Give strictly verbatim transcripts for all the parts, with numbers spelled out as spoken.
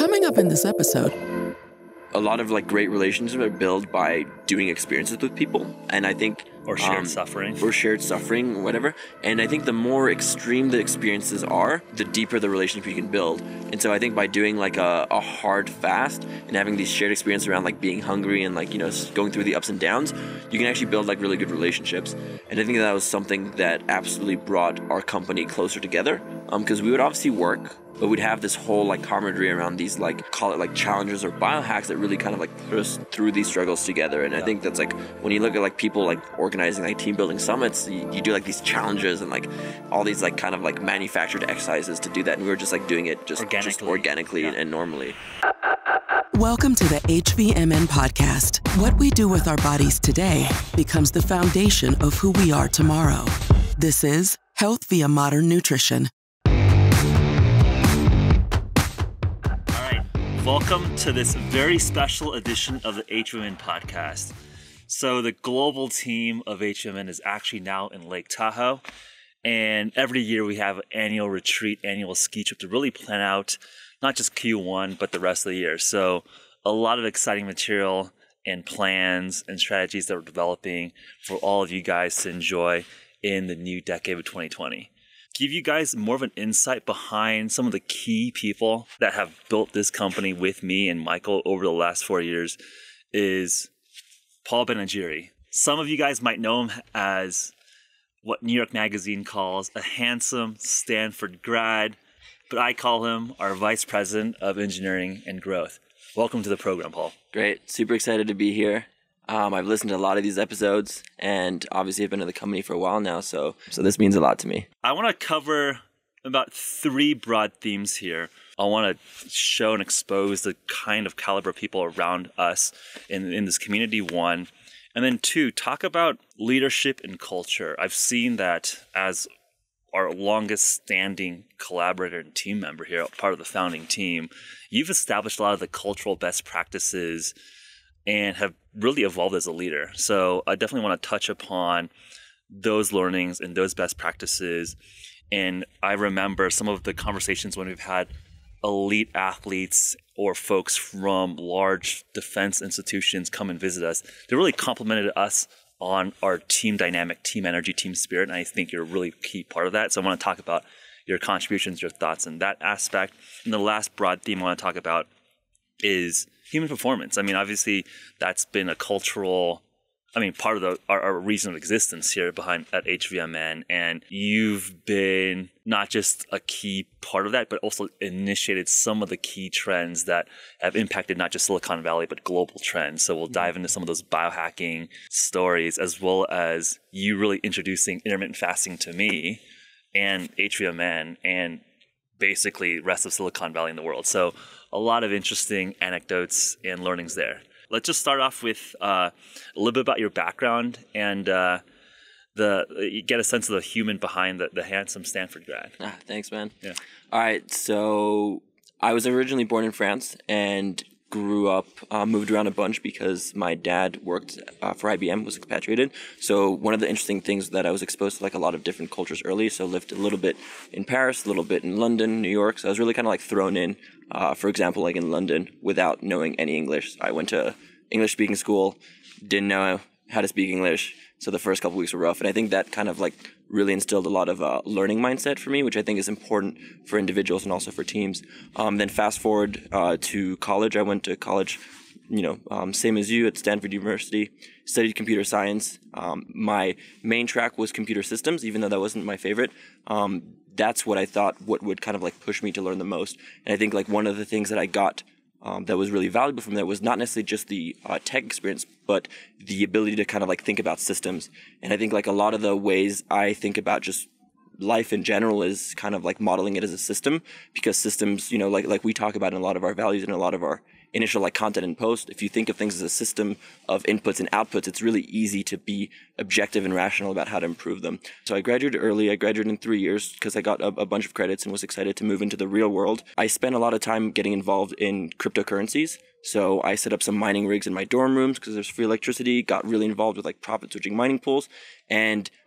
Coming up in this episode, a lot of like great relationships are built by doing experiences with people, and I think or shared um, suffering or shared suffering or whatever. And I think the more extreme the experiences are, the deeper the relationship you can build. And so I think by doing like a, a hard fast and having these shared experiences around like being hungry and like, you know, going through the ups and downs, you can actually build like really good relationships. And I think that was something that absolutely brought our company closer together, um because we would obviously work, but we'd have this whole like camaraderie around these like, call it like challenges or biohacks that really kind of like put us through these struggles together. And I think that's like when you look at like people like organizing like team building summits, you, you do like these challenges and like all these like kind of like manufactured exercises to do that. And we were just like doing it just organically, just organically yeah. and normally. Welcome to the H V M N podcast. What we do with our bodies today becomes the foundation of who we are tomorrow. This is Health via Modern Nutrition. Welcome to this very special edition of the H V M N podcast. So the global team of H V M N is actually now in Lake Tahoe. And every year we have an annual retreat, annual ski trip to really plan out not just Q one, but the rest of the year. So a lot of exciting material and plans and strategies that we're developing for all of you guys to enjoy in the new decade of twenty twenty. Give you guys more of an insight behind some of the key people that have built this company with me and Michael over the last four years is Paul Benigeri. Some of you guys might know him as what New York Magazine calls a handsome Stanford grad, but I call him our Vice President of Engineering and Growth. Welcome to the program, Paul. Great. Super excited to be here. Um, I've listened to a lot of these episodes, and obviously I've been in the company for a while now, so so this means a lot to me. I want to cover about three broad themes here. I want to show and expose the kind of caliber of people around us in, in this community, one. And then two, talk about leadership and culture. I've seen that as our longest standing collaborator and team member here, part of the founding team. You've established a lot of the cultural best practices and have really evolved as a leader. So I definitely want to touch upon those learnings and those best practices. And I remember some of the conversations when we've had elite athletes or folks from large defense institutions come and visit us. They really complimented us on our team dynamic, team energy, team spirit. And I think you're a really key part of that. So I want to talk about your contributions, your thoughts in that aspect. And the last broad theme I want to talk about is human performance. I mean, obviously, that's been a cultural, I mean, part of the, our, our reason of existence here behind at H V M N. And you've been not just a key part of that, but also initiated some of the key trends that have impacted not just Silicon Valley, but global trends. So we'll dive into some of those biohacking stories, as well as you really introducing intermittent fasting to me and H V M N and basically rest of Silicon Valley in the world. So a lot of interesting anecdotes and learnings there. Let's just start off with uh, a little bit about your background and uh, the you get a sense of the human behind the, the handsome Stanford grad. Ah, thanks, man. Yeah. All right. So I was originally born in France and grew up, uh, moved around a bunch because my dad worked uh, for I B M, was expatriated. So one of the interesting things that I was exposed to like a lot of different cultures early. So lived a little bit in Paris, a little bit in London, New York. So I was really kind of like thrown in, uh, for example, like in London without knowing any English. I went to English speaking school, didn't know how to speak English. So the first couple weeks were rough. And I think that kind of like really instilled a lot of uh, learning mindset for me, which I think is important for individuals and also for teams. Um, then fast forward uh, to college. I went to college, you know, um, same as you at Stanford University, studied computer science. Um, my main track was computer systems, even though that wasn't my favorite. Um, that's what I thought what would kind of like push me to learn the most. And I think like one of the things that I got Um, that was really valuable from that was not necessarily just the uh, tech experience, but the ability to kind of like think about systems. And I think like a lot of the ways I think about just life in general is kind of like modeling it as a system, because systems, you know, like like we talk about in a lot of our values and a lot of our initial like content and post, if you think of things as a system of inputs and outputs, it's really easy to be objective and rational about how to improve them. So I graduated early. I graduated in three years because I got a, a bunch of credits and was excited to move into the real world. I spent a lot of time getting involved in cryptocurrencies. So I set up some mining rigs in my dorm rooms because there's free electricity, got really involved with like profit switching mining pools. And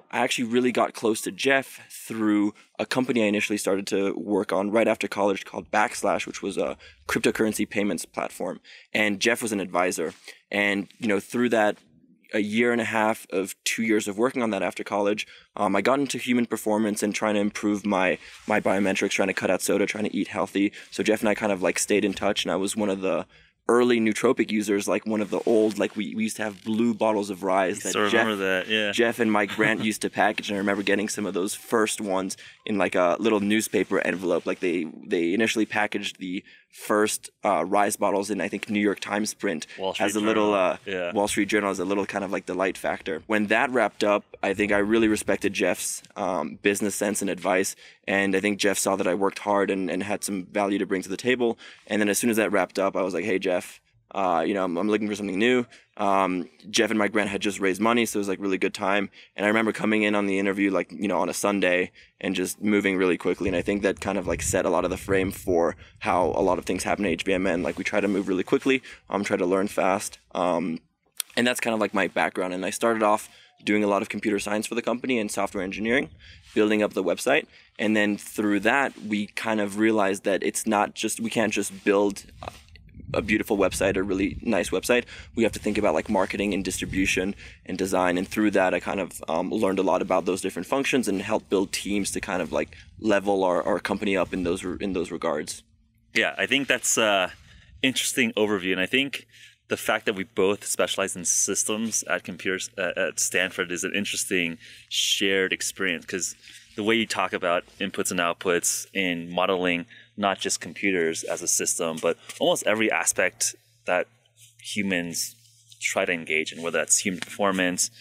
I actually really got close to Jeff through a company I initially started to work on right after college called Backslash, which was a cryptocurrency payments platform. And Jeff was an advisor. And, you know, through that a year and a half of two years of working on that after college, um, I got into human performance and trying to improve my my biometrics, trying to cut out soda, trying to eat healthy. So Jeff and I kind of like stayed in touch, and I was one of the early nootropic users, like one of the old, like we, we used to have blue bottles of Rise that Jeff, remember that, yeah. Jeff and Mike Grant used to package, and I remember getting some of those first ones in like a little newspaper envelope. Like they they initially packaged the first uh, Rise bottles in, I think, New York Times print as a little uh, yeah. Wall Street Journal as a little kind of like delight factor. When that wrapped up, I think I really respected Jeff's um, business sense and advice, and I think Jeff saw that I worked hard and, and had some value to bring to the table. And then as soon as that wrapped up, I was like, hey, Jeff, Uh, you know, I'm, I'm looking for something new. Um, Jeff and Mike Grant had just raised money, so it was like really good time. And I remember coming in on the interview, like, you know, on a Sunday and just moving really quickly. And I think that kind of like set a lot of the frame for how a lot of things happen at H V M N. Like we try to move really quickly, um, try to learn fast. Um, and that's kind of like my background. And I started off doing a lot of computer science for the company and software engineering, building up the website. And then through that, we kind of realized that it's not just, we can't just build uh, a beautiful website, a really nice website. We have to think about like marketing and distribution and design. And through that, I kind of um, learned a lot about those different functions and helped build teams to kind of like level our, our company up in those in those regards. Yeah, I think that's an interesting overview. And I think the fact that we both specialize in systems at computers uh, at Stanford is an interesting shared experience, because the way you talk about inputs and outputs in modeling not just computers as a system, but almost every aspect that humans try to engage in, whether that's human performance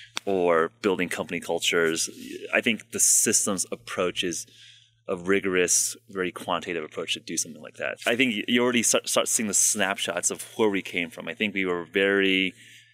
or building company cultures. I think the systems approach is a rigorous, very quantitative approach to do something like that. I think you already start, start seeing the snapshots of where we came from. I think we were very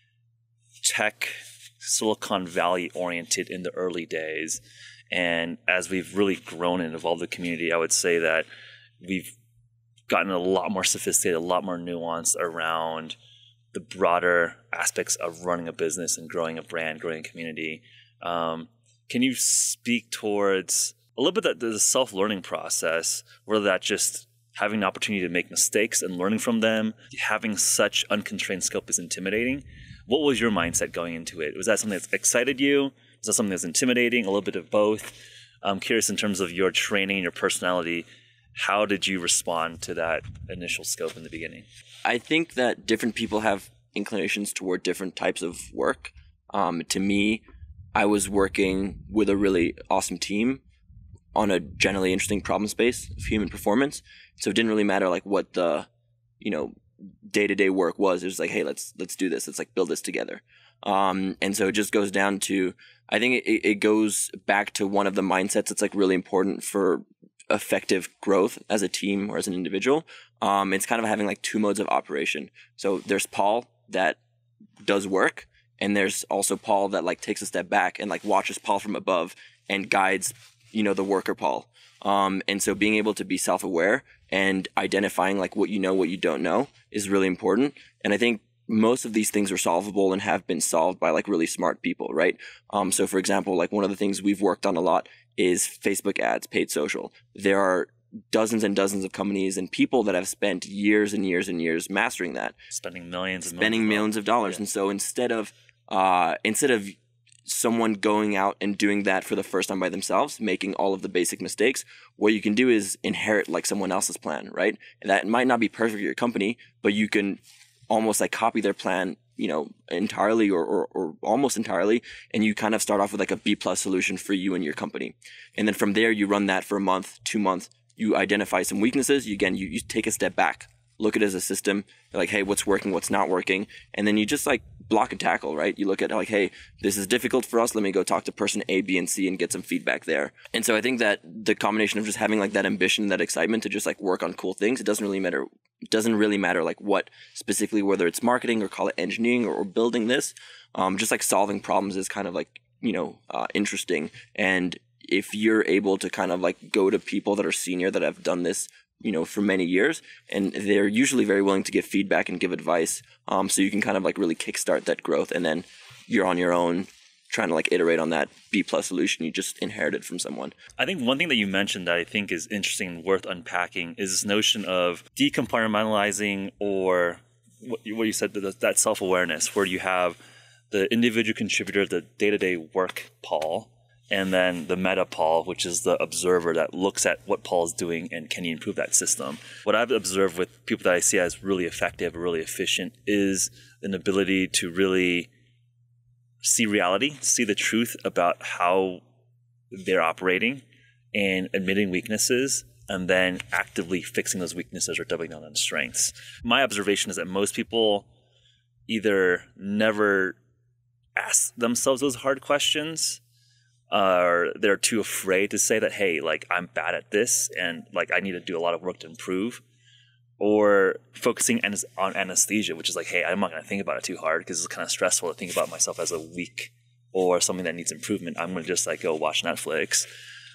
tech, Silicon Valley oriented in the early days. And as we've really grown and evolved the community, I would say that we've gotten a lot more sophisticated, a lot more nuanced around the broader aspects of running a business and growing a brand, growing a community. Um, can you speak towards a little bit that the self-learning process, whether that's just having the opportunity to make mistakes and learning from them, having such unconstrained scope is intimidating. What was your mindset going into it? Was that something that excited you? Was that something that's intimidating? A little bit of both? I'm curious in terms of your training and your personality. How did you respond to that initial scope in the beginning? I think that different people have inclinations toward different types of work. Um, to me, I was working with a really awesome team on a generally interesting problem space of human performance. So it didn't really matter like what the, you know, day-to-day work was. It was like, hey, let's let's do this. Let's like build this together. Um, and so it just goes down to, I think it, it goes back to one of the mindsets that's like really important for effective growth as a team or as an individual. Um, it's kind of having like two modes of operation. So there's Paul that does work, and there's also Paul that like takes a step back and like watches Paul from above and guides, you know, the worker Paul. Um, and so being able to be self-aware and identifying like what you know, what you don't know is really important. And I think most of these things are solvable and have been solved by like really smart people, right? Um, so for example, like one of the things we've worked on a lot is Facebook ads, paid social. There are dozens and dozens of companies and people that have spent years and years and years mastering that. Spending millions and spending millions of dollars. Yeah. And so instead of uh, instead of someone going out and doing that for the first time by themselves, making all of the basic mistakes, what you can do is inherit like someone else's plan, right? And that might not be perfect for your company, but you can almost like copy their plan, you know, entirely or, or, or almost entirely. And you kind of start off with like a B plus solution for you and your company. And then from there, you run that for a month, two months, you identify some weaknesses. You, again, you, you take a step back, look at it as a system, like, hey, what's working, what's not working. And then you just like block and tackle, right? You look at like, hey, this is difficult for us. Let me go talk to person A, B, and C and get some feedback there. And so I think that the combination of just having like that ambition, that excitement to just like work on cool things, it doesn't really matter. It doesn't really matter like what specifically, whether it's marketing or call it engineering or, or building this, um, just like solving problems is kind of like, you know, uh, interesting. And if you're able to kind of like go to people that are senior that have done this, you know, for many years, and they're usually very willing to give feedback and give advice. Um, so you can kind of like really kickstart that growth, and then you're on your own trying to like iterate on that B plus solution you just inherited from someone. I think one thing that you mentioned that I think is interesting and worth unpacking is this notion of decompartmentalizing, or what you said, that self-awareness, where you have the individual contributor, the day-to-day work Paul, and then the meta Paul, which is the observer that looks at what Paul is doing and can he improve that system. What I've observed with people that I see as really effective, really efficient, is an ability to really see reality, see the truth about how they're operating and admitting weaknesses, and then actively fixing those weaknesses or doubling down on strengths. My observation is that most people either never ask themselves those hard questions, or they're too afraid to say that, hey, like I'm bad at this and like I need to do a lot of work to improve, or focusing on anesthesia, which is like, hey, I'm not going to think about it too hard because it's kind of stressful to think about myself as a weak or something that needs improvement. I'm going to just like go watch Netflix.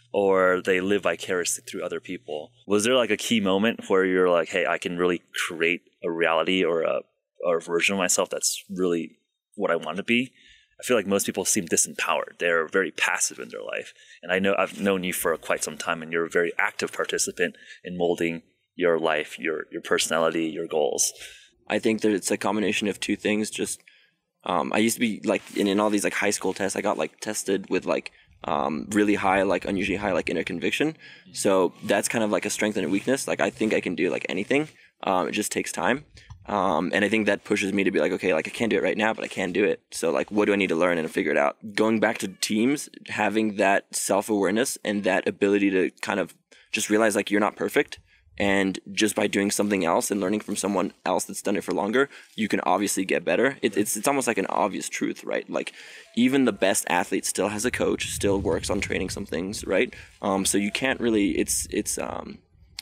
Or they live vicariously through other people. Was there like a key moment where you're like, hey, I can really create a reality or a, or a version of myself that's really what I want to be? I feel like most people seem disempowered. They're very passive in their life. And I know I've known you for quite some time, and you're a very active participant in molding your life, your your personality, your goals. I think that it's a combination of two things. Just um, I used to be like in, in all these like high school tests, I got like tested with like um, really high, like unusually high, like inner conviction. So that's kind of like a strength and a weakness. Like I think I can do like anything. Um, it just takes time. Um, and I think that pushes me to be like, okay, like I can't do it right now, but I can do it. So like, what do I need to learn and figure it out? Going back to teams, having that self-awareness and that ability to kind of just realize like you're not perfect. And just by doing something else and learning from someone else that's done it for longer, you can obviously get better. It, it's it's almost like an obvious truth, right? Like even the best athlete still has a coach, still works on training some things, right? Um, so you can't really. It's it's um,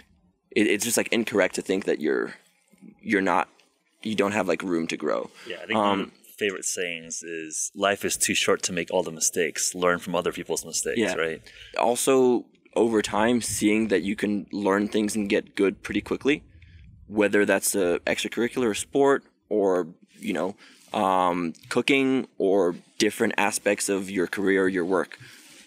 it, it's just like incorrect to think that you're you're not you don't have like room to grow. Yeah, I think um, one of my favorite sayings is life is too short to make all the mistakes. Learn from other people's mistakes, yeah. Right? Also, over time, seeing that you can learn things and get good pretty quickly, whether that's a extracurricular sport or, you know, um, cooking or different aspects of your career or your work.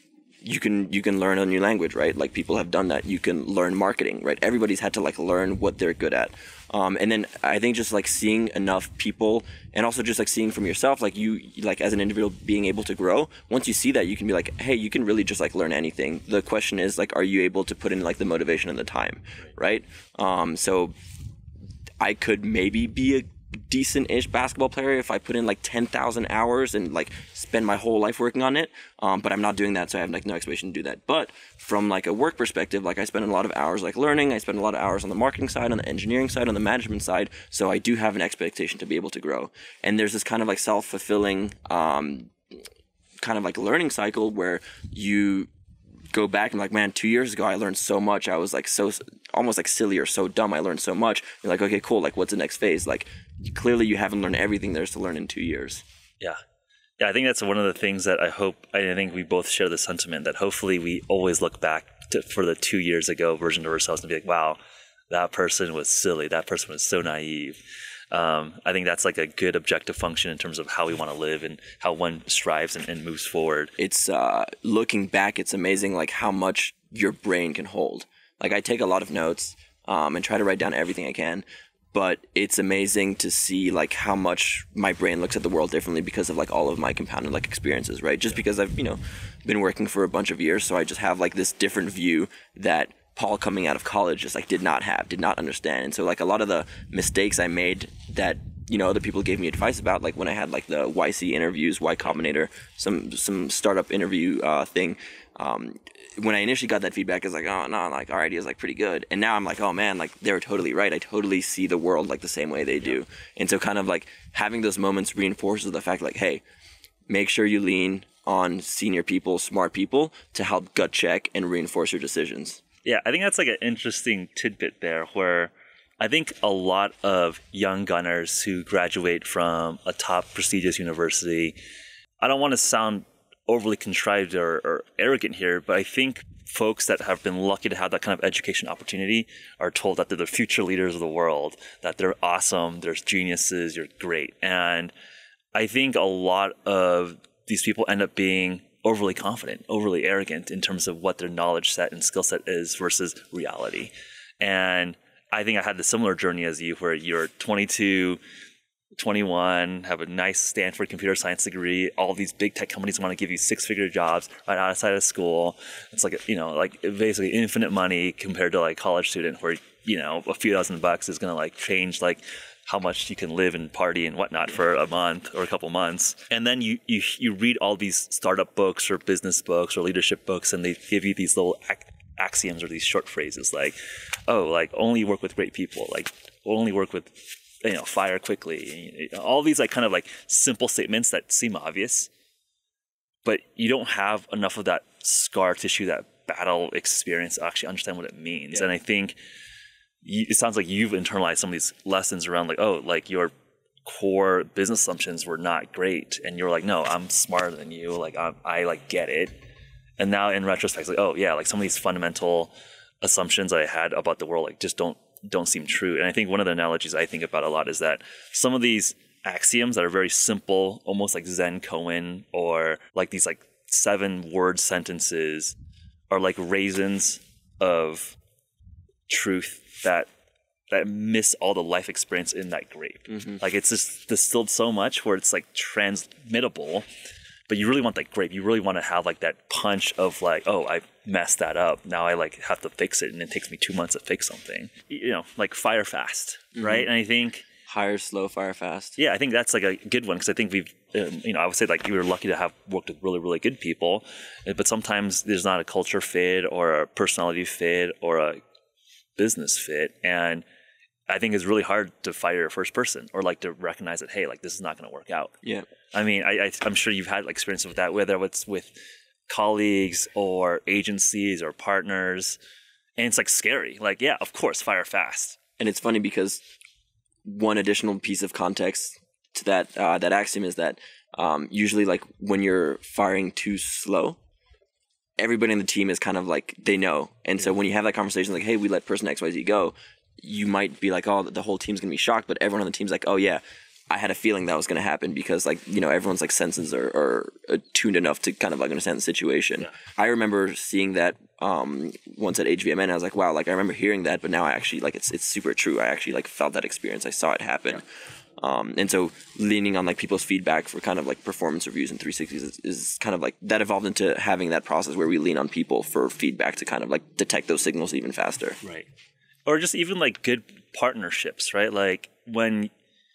You can you can learn a new language, right? Like people have done that. You can learn marketing, right? Everybody's had to like learn what they're good at. Um, and then I think just like seeing enough people and also just like seeing from yourself, like you, like as an individual being able to grow, once you see that, you can be like, hey, you can really just like learn anything. The question is like, are you able to put in like the motivation and the time, right? Um, so I could maybe be a decent-ish basketball player if I put in like ten thousand hours and like spend my whole life working on it. Um, but I'm not doing that, so I have like no expectation to do that. But from like a work perspective, like I spend a lot of hours like learning. I spend a lot of hours on the marketing side, on the engineering side, on the management side. So I do have an expectation to be able to grow. And there's this kind of like self-fulfilling um, kind of like learning cycle where you go back and like, man, two years ago I learned so much. I was like so almost like silly or so dumb. I learned so much. You're like, okay, cool. Like, what's the next phase? Like, clearly you haven't learned everything there's to learn in two years. Yeah. Yeah, I think that's one of the things that I hope, I think we both share the sentiment that hopefully we always look back to, for the two years ago version of ourselves and be like, wow, that person was silly. That person was so naive. Um, I think that's like a good objective function in terms of how we want to live and how one strives and, and moves forward. It's uh, looking back, it's amazing like how much your brain can hold. Like I take a lot of notes um, and try to write down everything I can. But it's amazing to see like how much my brain looks at the world differently because of like all of my compounded like experiences, right? Just because I've, you know, been working for a bunch of years. So I just have like this different view that Paul coming out of college just like did not have, did not understand. And so like a lot of the mistakes I made that, you know, other people gave me advice about, like when I had like the Y C interviews, Y Combinator, some, some startup interview uh, thing, um, when I initially got that feedback, I was like, oh, no, like our idea is like pretty good. And now I'm like, oh man, like they were totally right. I totally see the world like the same way they do. And so kind of like having those moments reinforces the fact like, hey, make sure you lean on senior people, smart people to help gut check and reinforce your decisions. Yeah, I think that's like an interesting tidbit there where I think a lot of young gunners who graduate from a top prestigious university, I don't want to sound overly contrived or, or arrogant here, but I think folks that have been lucky to have that kind of education opportunity are told that they're the future leaders of the world, that they're awesome, they're geniuses, you're great. And I think a lot of these people end up being overly confident, overly arrogant in terms of what their knowledge set and skill set is versus reality. And I think I had the similar journey as you, where you're twenty-two, twenty-one, have a nice Stanford computer science degree. All these big tech companies want to give you six-figure jobs right outside of school. It's like, you know, like basically infinite money compared to like college student, where, you know, a few thousand bucks is going to like change like how much you can live and party and whatnot for a month or a couple months. And then you, you, you read all these startup books or business books or leadership books, and they give you these little ac- axioms or these short phrases like, oh, like only work with great people, like only work with, you know, fire quickly. All these like kind of like simple statements that seem obvious, but you don't have enough of that scar tissue, that battle experience to actually understand what it means. Yeah. And I think you, it sounds like you've internalized some of these lessons around like, oh, like your core business assumptions were not great. And you're like, no, I'm smarter than you. Like I'm, I like get it. And now in retrospect, it's like, oh yeah, like some of these fundamental assumptions I had about the world, like just don't, don't seem true. And I think one of the analogies I think about a lot is that some of these axioms that are very simple, almost like Zen koan, or like these like seven word sentences, are like raisins of truth that that miss all the life experience in that grape. Mm-hmm. Like it's just distilled so much where it's like transmittable, but you really want that grape. You really want to have like that punch of like, oh, I messed that up. Now I like have to fix it, and it takes me two months to fix something. You know, like fire fast, mm-hmm. right? And I think hire slow, fire fast. Yeah, I think that's like a good one, because I think we've, um, you know, I would say like we were lucky to have worked with really, really good people, but sometimes there's not a culture fit or a personality fit or a business fit, and I think it's really hard to fire a first person or like to recognize that, hey, like this is not going to work out. Yeah. I mean, I, I, I'm sure you've had like, experience with that, whether it's with colleagues or agencies or partners, and it's like scary. Like, yeah, of course, fire fast. And it's funny because one additional piece of context to that uh, that axiom is that um, usually like when you're firing too slow, everybody in the team is kind of like, they know. And so when you have that conversation like, hey, we let person X Y Z go, you might be like, oh, the whole team's going to be shocked. But everyone on the team's like, oh, yeah, I had a feeling that was going to happen, because like, you know, everyone's like senses are, are attuned enough to kind of like understand the situation. Yeah. I remember seeing that um, once at H V M N. I was like, wow, like I remember hearing that, but now I actually like it's it's super true. I actually like felt that experience. I saw it happen. Yeah. Um, and so leaning on like people's feedback for kind of like performance reviews and three sixties is, is kind of like that evolved into having that process where we lean on people for feedback to kind of like detect those signals even faster. Right. Or just even like good partnerships, right? Like when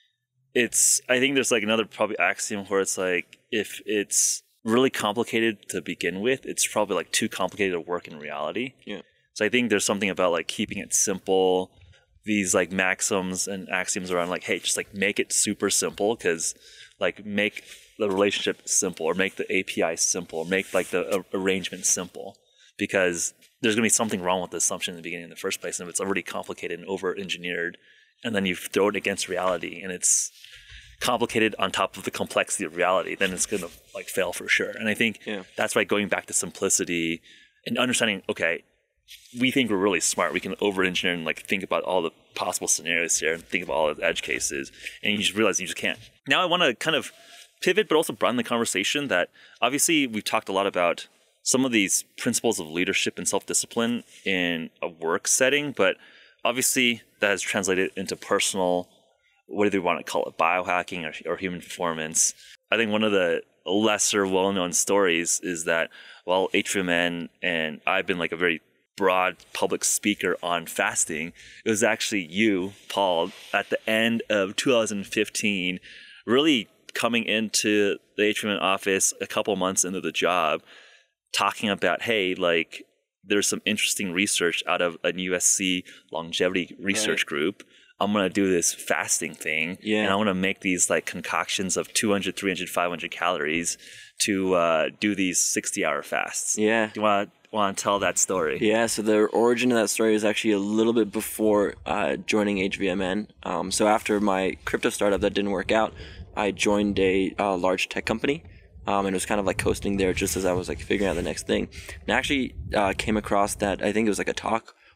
it's, I think there's like another probably axiom where it's like, if it's really complicated to begin with, it's probably like too complicated to work in reality. Yeah. So I think there's something about like keeping it simple, these like maxims and axioms around like, hey, just like make it super simple, because like make the relationship simple, or make the A P I simple, or make like the uh, arrangement simple, because there's going to be something wrong with the assumption in the beginning in the first place. And if it's already complicated and over engineered, and then you throw it against reality and it's complicated on top of the complexity of reality, then it's going to like fail for sure. And I think yeah. that's why going back to simplicity and understanding, okay, we think we're really smart. We can over-engineer and like think about all the possible scenarios here and think about all the edge cases, and you just realize you just can't. Now I want to kind of pivot, but also broaden the conversation that obviously we've talked a lot about some of these principles of leadership and self-discipline in a work setting, but obviously that has translated into personal, what do we want to call it, biohacking or, or human performance. I think one of the lesser well-known stories is that while H V M N and I've been like a very broad public speaker on fasting, it was actually you, Paul, at the end of two thousand fifteen, really coming into the H V M N office a couple months into the job, talking about, hey, like there's some interesting research out of a U S C longevity research right. group. I'm going to do this fasting thing. Yeah. And I want to make these like concoctions of two hundred, three hundred, five hundred calories to uh, do these sixty hour fasts. Yeah. Do you want to want to tell that story? Yeah. So the origin of that story is actually a little bit before uh, joining H V M N. Um, so after my crypto startup that didn't work out, I joined a uh, large tech company. Um, and it was kind of like coasting there just as I was like figuring out the next thing. And I actually uh, came across that, I think it was like a talk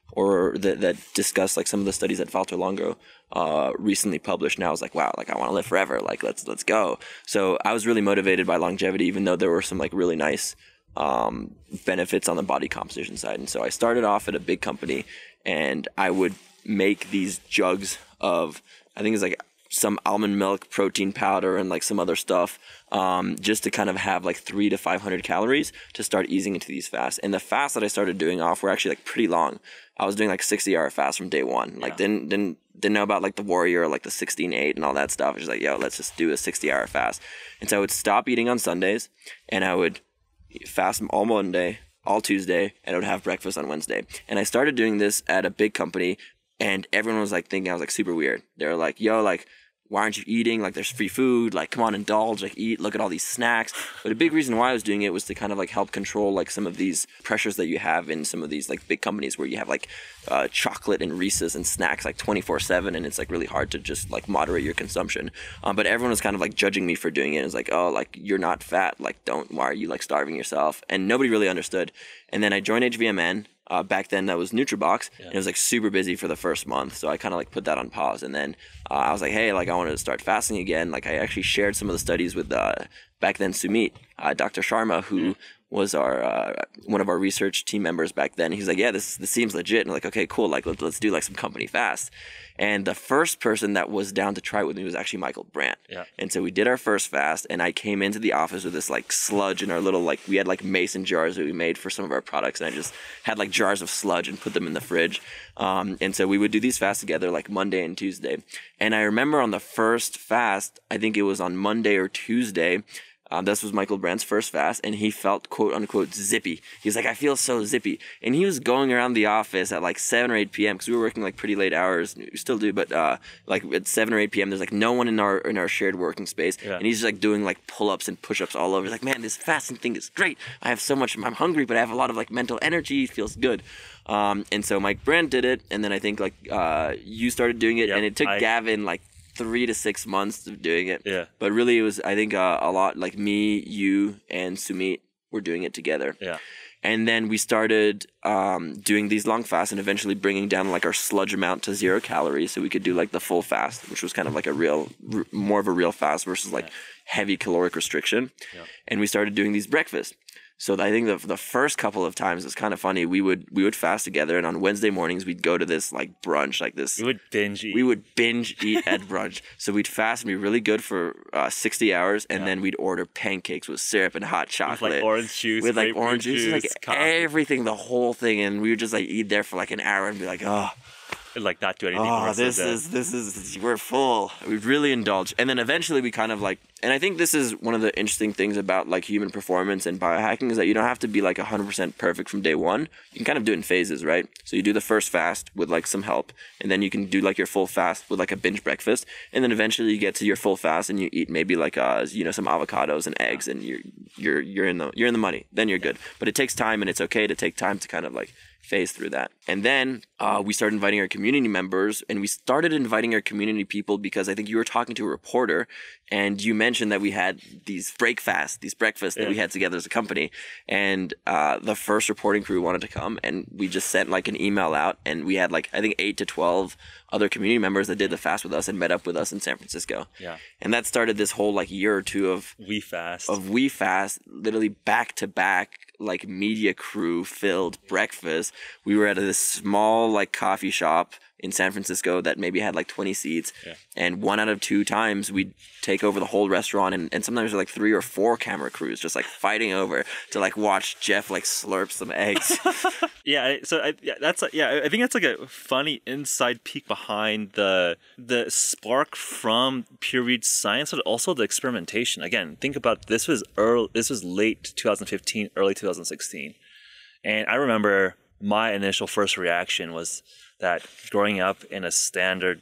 or that, that discuss like some of the studies that Walter Longo uh, recently published. And I was like, wow, like I want to live forever. Like let's let's go. So I was really motivated by longevity, even though there were some like really nice um, benefits on the body composition side. And so I started off at a big company, and I would make these jugs of, I think it's like some almond milk, protein powder, and like some other stuff, um, just to kind of have like three to five hundred calories to start easing into these fasts. And the fasts that I started doing off were actually like pretty long. I was doing like sixty hour fast from day one. Like yeah. didn't didn't didn't know about like the Warrior or like the sixteen eight and all that stuff. I was just like, yo, let's just do a sixty hour fast. And so I would stop eating on Sundays, and I would fast all Monday, all Tuesday, and I would have breakfast on Wednesday. And I started doing this at a big company, and everyone was like thinking I was like super weird. They were like, yo, like, why aren't you eating? Like, there's free food. Like, come on, indulge. Like, eat. Look at all these snacks. But a big reason why I was doing it was to kind of like help control like some of these pressures that you have in some of these like big companies where you have like uh, chocolate and Reese's and snacks like twenty-four seven, and it's like really hard to just like moderate your consumption. Um, but everyone was kind of like judging me for doing it. It's like, oh, like you're not fat. Like, don't. Why are you like starving yourself? And nobody really understood. And then I joined H V M N. Uh, back then that was NutriBox, yeah. and it was like super busy for the first month, so I kind of like put that on pause. And then uh, I was like, hey, like I wanted to start fasting again. Like I actually shared some of the studies with uh, back then Sumit, uh, Doctor Sharma, who mm-hmm. was our uh, one of our research team members back then. He's like, yeah, this this seems legit. And I'm like, okay, cool. Like let's, let's do like some company fast. And the first person that was down to try it with me was actually Michael Brandt. Yeah. And so we did our first fast, and I came into the office with this like sludge in our little, like we had like mason jars that we made for some of our products, and I just had like jars of sludge and put them in the fridge. Um, and so we would do these fasts together like Monday and Tuesday. And I remember on the first fast, I think it was on Monday or Tuesday, Um, this was Michael Brandt's first fast, and he felt quote unquote zippy. He's like, I feel so zippy. And he was going around the office at like seven or eight p.m. because we were working like pretty late hours. We still do, but uh, like at seven or eight p.m. there's like no one in our in our shared working space. Yeah. And he's just like doing like pull-ups and push-ups all over. He's like, man, this fasting thing is great. I have so much, I'm hungry, but I have a lot of like mental energy. It feels good. Um, and so Mike Brandt did it, and then I think like uh, you started doing it, yep, and it took I... Gavin like three to six months of doing it. Yeah. But really it was, I think uh, a lot like me, you, and Sumit were doing it together. Yeah. And then we started um, doing these long fasts and eventually bringing down like our sludge amount to zero calories so we could do like the full fast, which was kind of like a real, r- more of a real fast versus like yeah. heavy caloric restriction. Yeah. And we started doing these breakfasts. So I think the the first couple of times it's kind of funny. We would we would fast together, and on Wednesday mornings we'd go to this like brunch, like this. We would binge eat. We would binge eat at brunch. So we'd fast and be really good for uh, sixty hours, and yeah. then we'd order pancakes with syrup and hot chocolate, with like orange juice, with like orange juice, juice like coffee. Everything, the whole thing, and we would just like eat there for like an hour and be like, oh. Like not do anything. Oh, this is this is we're full. We really indulge, and then eventually we kind of like. And I think this is one of the interesting things about like human performance and biohacking is that you don't have to be like one hundred percent perfect from day one. You can kind of do it in phases, right? So you do the first fast with like some help, and then you can do like your full fast with like a binge breakfast, and then eventually you get to your full fast and you eat maybe like uh you know some avocados and eggs, and you're you're you're in the you're in the money. Then you're good. But it takes time, and it's okay to take time to kind of like phase through that. And then uh, we started inviting our community members, and we started inviting our community people because I think you were talking to a reporter, and you mentioned that we had these break fasts, these breakfasts that yeah. we had together as a company, and uh, the first reporting crew wanted to come, and we just sent like an email out, and we had like I think eight to twelve other community members that did the fast with us and met up with us in San Francisco. Yeah. And that started this whole like year or two of we fast of we fast, literally back to back, like media crew filled breakfast. We were at this small like coffee shop in San Francisco that maybe had like twenty seats, yeah. and one out of two times we'd take over the whole restaurant, and, and sometimes there's like three or four camera crews just like fighting over to like watch Jeff like slurp some eggs. yeah, so I, yeah, that's yeah, I think that's like a funny inside peek behind the the spark from pure read science, but also the experimentation. Again, think about this was early, this was late twenty fifteen, early twenty sixteen, and I remember my initial first reaction was that growing up in a standard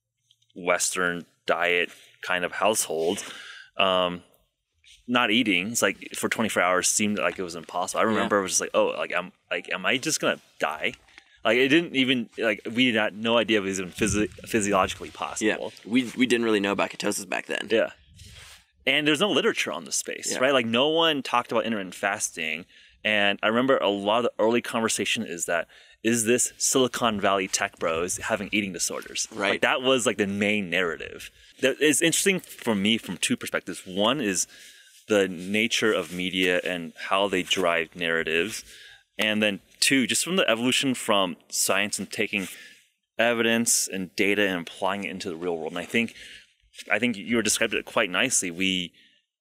Western diet kind of household, um, not eating, it's like for twenty-four hours seemed like it was impossible. I remember yeah. it was just like, oh, like I'm like, am I just gonna die? Like it didn't even like we had no idea if it was even physio- physiologically possible. Yeah, we we didn't really know about ketosis back then. Yeah, and there's no literature on the space, yeah. right? Like no one talked about intermittent fasting. And I remember a lot of the early conversation is that is this Silicon Valley tech bros having eating disorders? Right. Like that was like the main narrative. That is interesting for me from two perspectives. One is the nature of media and how they drive narratives. And then two, just from the evolution from science and taking evidence and data and applying it into the real world. And I think, I think you were describing it quite nicely. We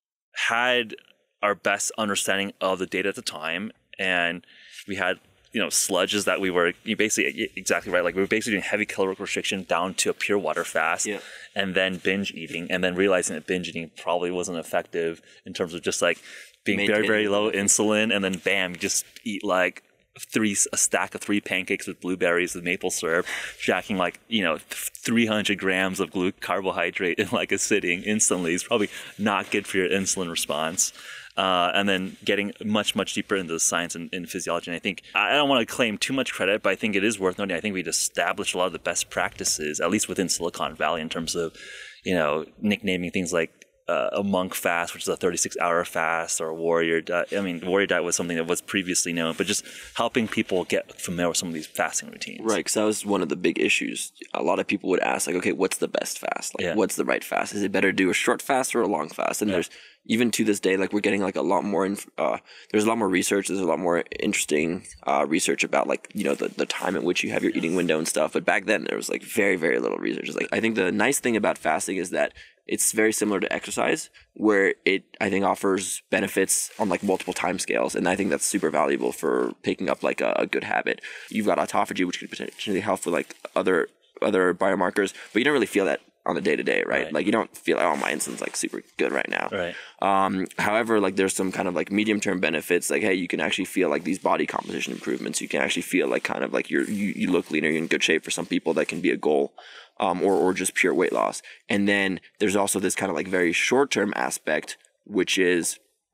had our best understanding of the data at the time, and we had, you know, sludges that we were you basically exactly right. Like we were basically doing heavy caloric restriction down to a pure water fast, yeah. and then binge eating, and then realizing that binge eating probably wasn't effective in terms of just like being Maintaining very, very low it. insulin, and then bam, you just eat like three a stack of three pancakes with blueberries with maple syrup, jacking like, you know, three hundred grams of glu- carbohydrate in like a sitting instantly is probably not good for your insulin response. Uh, and then getting much, much deeper into the science and, and physiology. And I think, I don't want to claim too much credit, but I think it is worth noting. I think we'd established a lot of the best practices, at least within Silicon Valley, in terms of, you know, nicknaming things like uh, a monk fast, which is a thirty-six hour fast, or a warrior diet. I mean, warrior diet was something that was previously known, but just helping people get familiar with some of these fasting routines. Right, because that was one of the big issues. A lot of people would ask, like, okay, what's the best fast? Like, Yeah. what's the right fast? Is it better to do a short fast or a long fast? And Yeah. there's, even to this day, like, we're getting, like, a lot more, inf- uh, there's a lot more research. There's a lot more interesting uh, research about, like, you know, the, the time at which you have your eating window and stuff. But back then, there was, like, very, very little research. It's like, I think the nice thing about fasting is that it's very similar to exercise, where it, I think, offers benefits on like multiple time scales. And I think that's super valuable for picking up like a, a good habit. You've got autophagy, which could potentially help with like other other biomarkers, but you don't really feel that on the day to day, right? Right. Like you don't feel like, oh, my insulin's like super good right now. Right. Um, however, like there's some kind of like medium term benefits. Like, hey, you can actually feel like these body composition improvements. You can actually feel like kind of like you're, you, you look leaner, you're in good shape. For some people, that can be a goal. Um, or, or just pure weight loss. And then there's also this kind of like very short term aspect, which is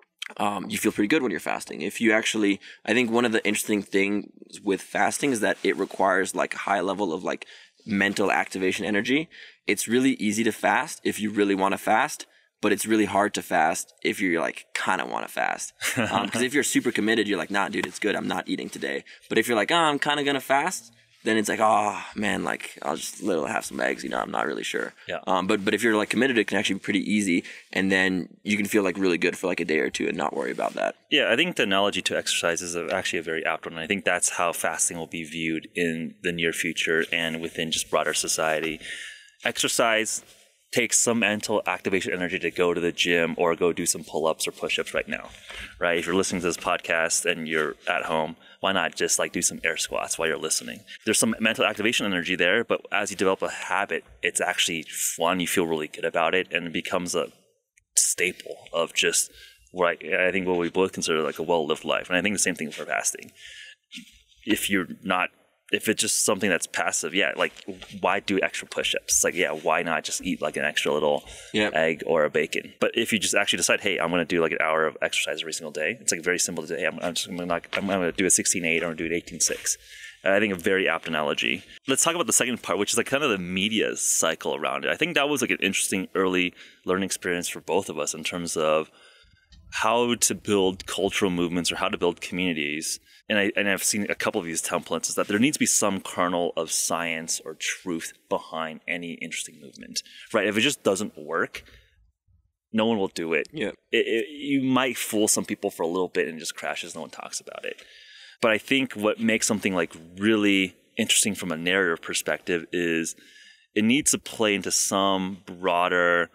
um, you feel pretty good when you're fasting. If you actually, I think one of the interesting things with fasting is that it requires like a high level of like mental activation energy. It's really easy to fast if you really want to fast, but it's really hard to fast if you're like kind of want to fast. Because um, if you're super committed, you're like, nah, dude, it's good. I'm not eating today. But if you're like, oh, I'm kind of going to fast, then it's like, oh man, like I'll just literally have some eggs, you know, I'm not really sure. Yeah. Um, but but if you're like committed, it can actually be pretty easy, and then you can feel like really good for like a day or two and not worry about that. Yeah, I think the analogy to exercise is a, actually a very apt one. And I think that's how fasting will be viewed in the near future and within just broader society. Exercise takes some mental activation energy to go to the gym or go do some pull-ups or push-ups right now, right? If you're listening to this podcast and you're at home, why not just like do some air squats while you're listening? There's some mental activation energy there, but as you develop a habit, it's actually fun. You feel really good about it, and it becomes a staple of just what I, I think what we both consider like a well-lived life. And I think the same thing for fasting. If you're not If it's just something that's passive, yeah, like why do extra push-ups? Like, yeah, why not just eat like an extra little Yep. egg or a bacon? But if you just actually decide, hey, I'm going to do like an hour of exercise every single day, it's like very simple to say, hey, I'm, I'm just gonna not, I'm going to do a sixteen eight or I'm going to do an eighteen six. Uh, I think a very apt analogy. Let's talk about the second part, which is like kind of the media cycle around it. I think that was like an interesting early learning experience for both of us in terms of how to build cultural movements or how to build communities. And, I, and I've seen a couple of these templates, is that there needs to be some kernel of science or truth behind any interesting movement, right? If it just doesn't work, no one will do it. Yeah. It, it. You might fool some people for a little bit and it just crashes. No one talks about it. But I think what makes something like really interesting from a narrative perspective is it needs to play into some broader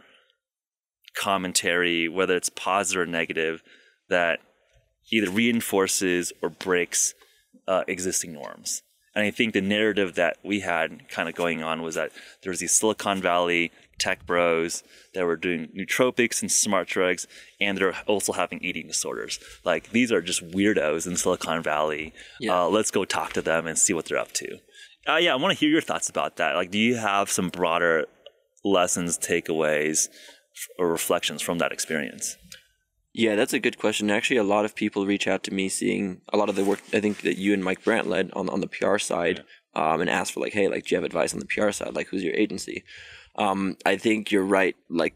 commentary, whether it's positive or negative, that either reinforces or breaks uh, existing norms. And I think the narrative that we had kind of going on was that there was these Silicon Valley tech bros that were doing nootropics and smart drugs, and they're also having eating disorders. Like, these are just weirdos in Silicon Valley. Yeah. Uh, let's go talk to them and see what they're up to. Uh, yeah, I want to hear your thoughts about that. Like, do you have some broader lessons, takeaways, or reflections from that experience? Yeah, that's a good question. Actually, a lot of people reach out to me seeing a lot of the work I think that you and Mike Brandt led on, on the P R side, yeah. um, and ask for like, hey, like, do you have advice on the P R side? Like, who's your agency? Um, I think you're right. Like,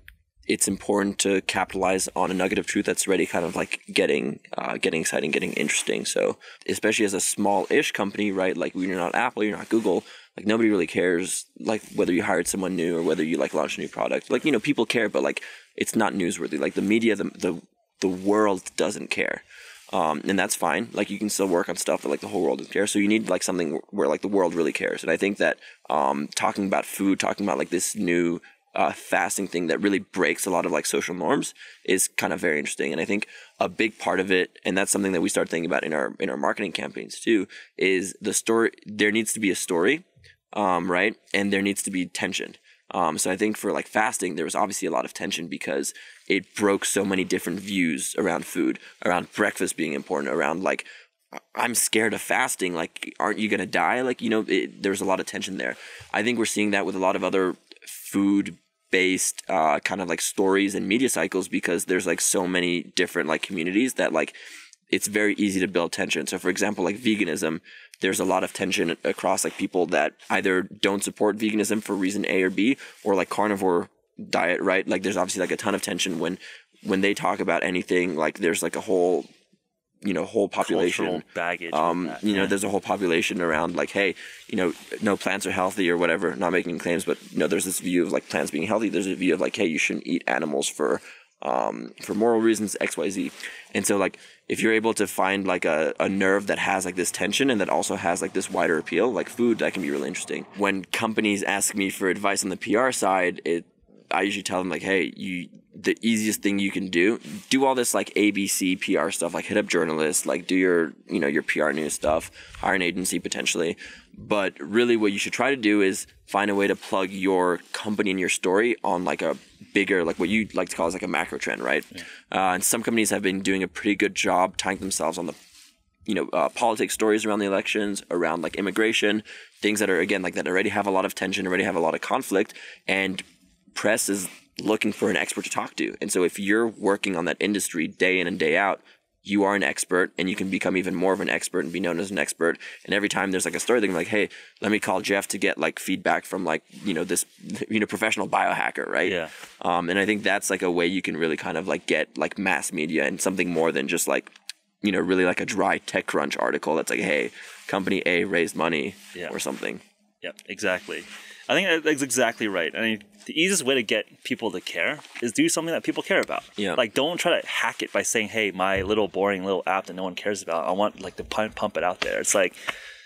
it's important to capitalize on a nugget of truth that's already kind of like getting uh, getting exciting, getting interesting. So especially as a small-ish company, right? Like when you're not Apple, you're not Google, like nobody really cares like whether you hired someone new or whether you like launched a new product. Like, you know, people care, but like it's not newsworthy. Like the media, the the, the world doesn't care. Um, and that's fine. Like you can still work on stuff that like the whole world doesn't care. So you need like something where like the world really cares. And I think that um, talking about food, talking about like this new uh, fasting thing that really breaks a lot of like social norms is kind of very interesting. And I think a big part of it, and that's something that we start thinking about in our in our marketing campaigns too, is the story. There needs to be a story, um, right? And there needs to be tension. Um, so I think for like fasting, there was obviously a lot of tension because it broke so many different views around food, around breakfast being important, around like, I'm scared of fasting. Like, aren't you going to die? Like, you know, it, there's a lot of tension there. I think we're seeing that with a lot of other food based uh, kind of like stories and media cycles because there's like so many different like communities that like it's very easy to build tension. So for example, like veganism, there's a lot of tension across like people that either don't support veganism for reason A or B or like carnivore diet, right? Like there's obviously like a ton of tension when when they talk about anything, like there's like a whole you know whole population cultural baggage um that, you know yeah. There's a whole population around like, hey, you know no, plants are healthy or whatever, not making claims, but you know there's this view of like plants being healthy. There's a view of like, hey, you shouldn't eat animals for um for moral reasons X Y Z. And so like if you're able to find like a, a nerve that has like this tension and that also has like this wider appeal, like food, that can be really interesting. When companies ask me for advice on the P R side, it I usually tell them like, hey, you the easiest thing you can do, do all this like A B C P R stuff, like hit up journalists, like do your, you know, your P R news stuff, hire an agency potentially. But really what you should try to do is find a way to plug your company and your story on like a bigger, like what you like to call as like a macro trend, right? Yeah. Uh, and some companies have been doing a pretty good job tying themselves on the, you know, uh, politics stories around the elections, around like immigration, things that are, again, like that already have a lot of tension, already have a lot of conflict, and press is looking for an expert to talk to. And so if you're working on that industry day in and day out, you are an expert and you can become even more of an expert and be known as an expert. And every time there's like a story, they're like, hey, let me call Jeff to get like feedback from like, you know, this, you know, professional biohacker, right? Yeah. Um, and I think that's like a way you can really kind of like get like mass media and something more than just like, you know, really like a dry TechCrunch article that's like, hey, company A raised money yeah. or something. Yep, exactly. I think that's exactly right. I mean, the easiest way to get people to care is do something that people care about. Yeah. Like, don't try to hack it by saying, hey, my little boring little app that no one cares about, I want like to pump, pump it out there. It's like,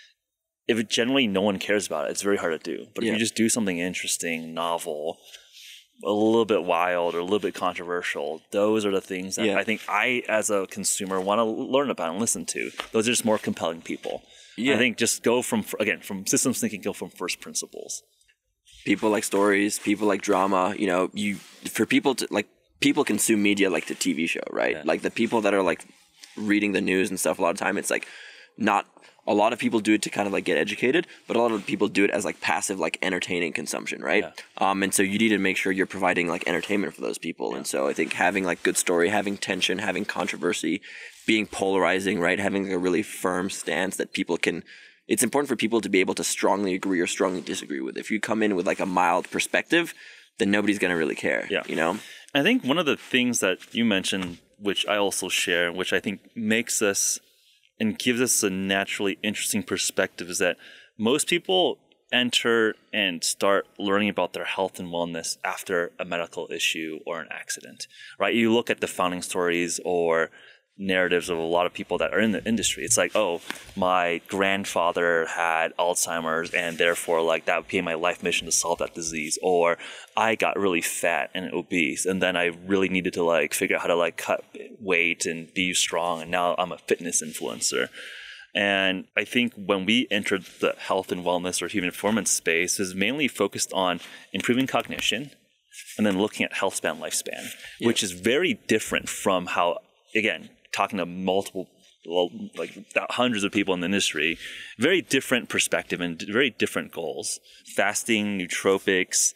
if it generally no one cares about it, it's very hard to do. But yeah. if you just do something interesting, novel, a little bit wild or a little bit controversial, those are the things that yeah. I think I, as a consumer, want to learn about and listen to. Those are just more compelling people. Yeah. I think just go from, again, from systems thinking, go from first principles. People like stories, people like drama, you know, you, for people to like, people consume media like the T V show, right? Yeah. Like the people that are like reading the news and stuff, a lot of time, it's like not, a lot of people do it to kind of like get educated, but a lot of people do it as like passive, like entertaining consumption, right? Yeah. Um, and so you need to make sure you're providing like entertainment for those people. Yeah. And so I think having like good story, having tension, having controversy, being polarizing, right? Having like a really firm stance that people can, it's important for people to be able to strongly agree or strongly disagree with. If you come in with like a mild perspective, then nobody's going to really care, yeah. you know? I think one of the things that you mentioned, which I also share, which I think makes us and gives us a naturally interesting perspective, is that most people enter and start learning about their health and wellness after a medical issue or an accident, right? You look at the founding stories or narratives of a lot of people that are in the industry. It's like, oh, my grandfather had Alzheimer's and therefore like that became my life mission to solve that disease. Or I got really fat and obese and then I really needed to like figure out how to like cut weight and be strong. And now I'm a fitness influencer. And I think when we entered the health and wellness or human performance space, is mainly focused on improving cognition and then looking at health span, lifespan, yeah. which is very different from how, again, talking to multiple, well, like hundreds of people in the industry, very different perspective and very different goals. Fasting, nootropics,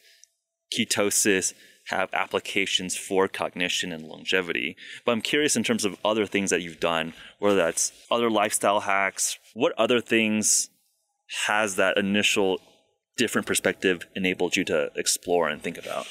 ketosis have applications for cognition and longevity. But I'm curious in terms of other things that you've done, whether that's other lifestyle hacks, what other things has that initial different perspective enabled you to explore and think about?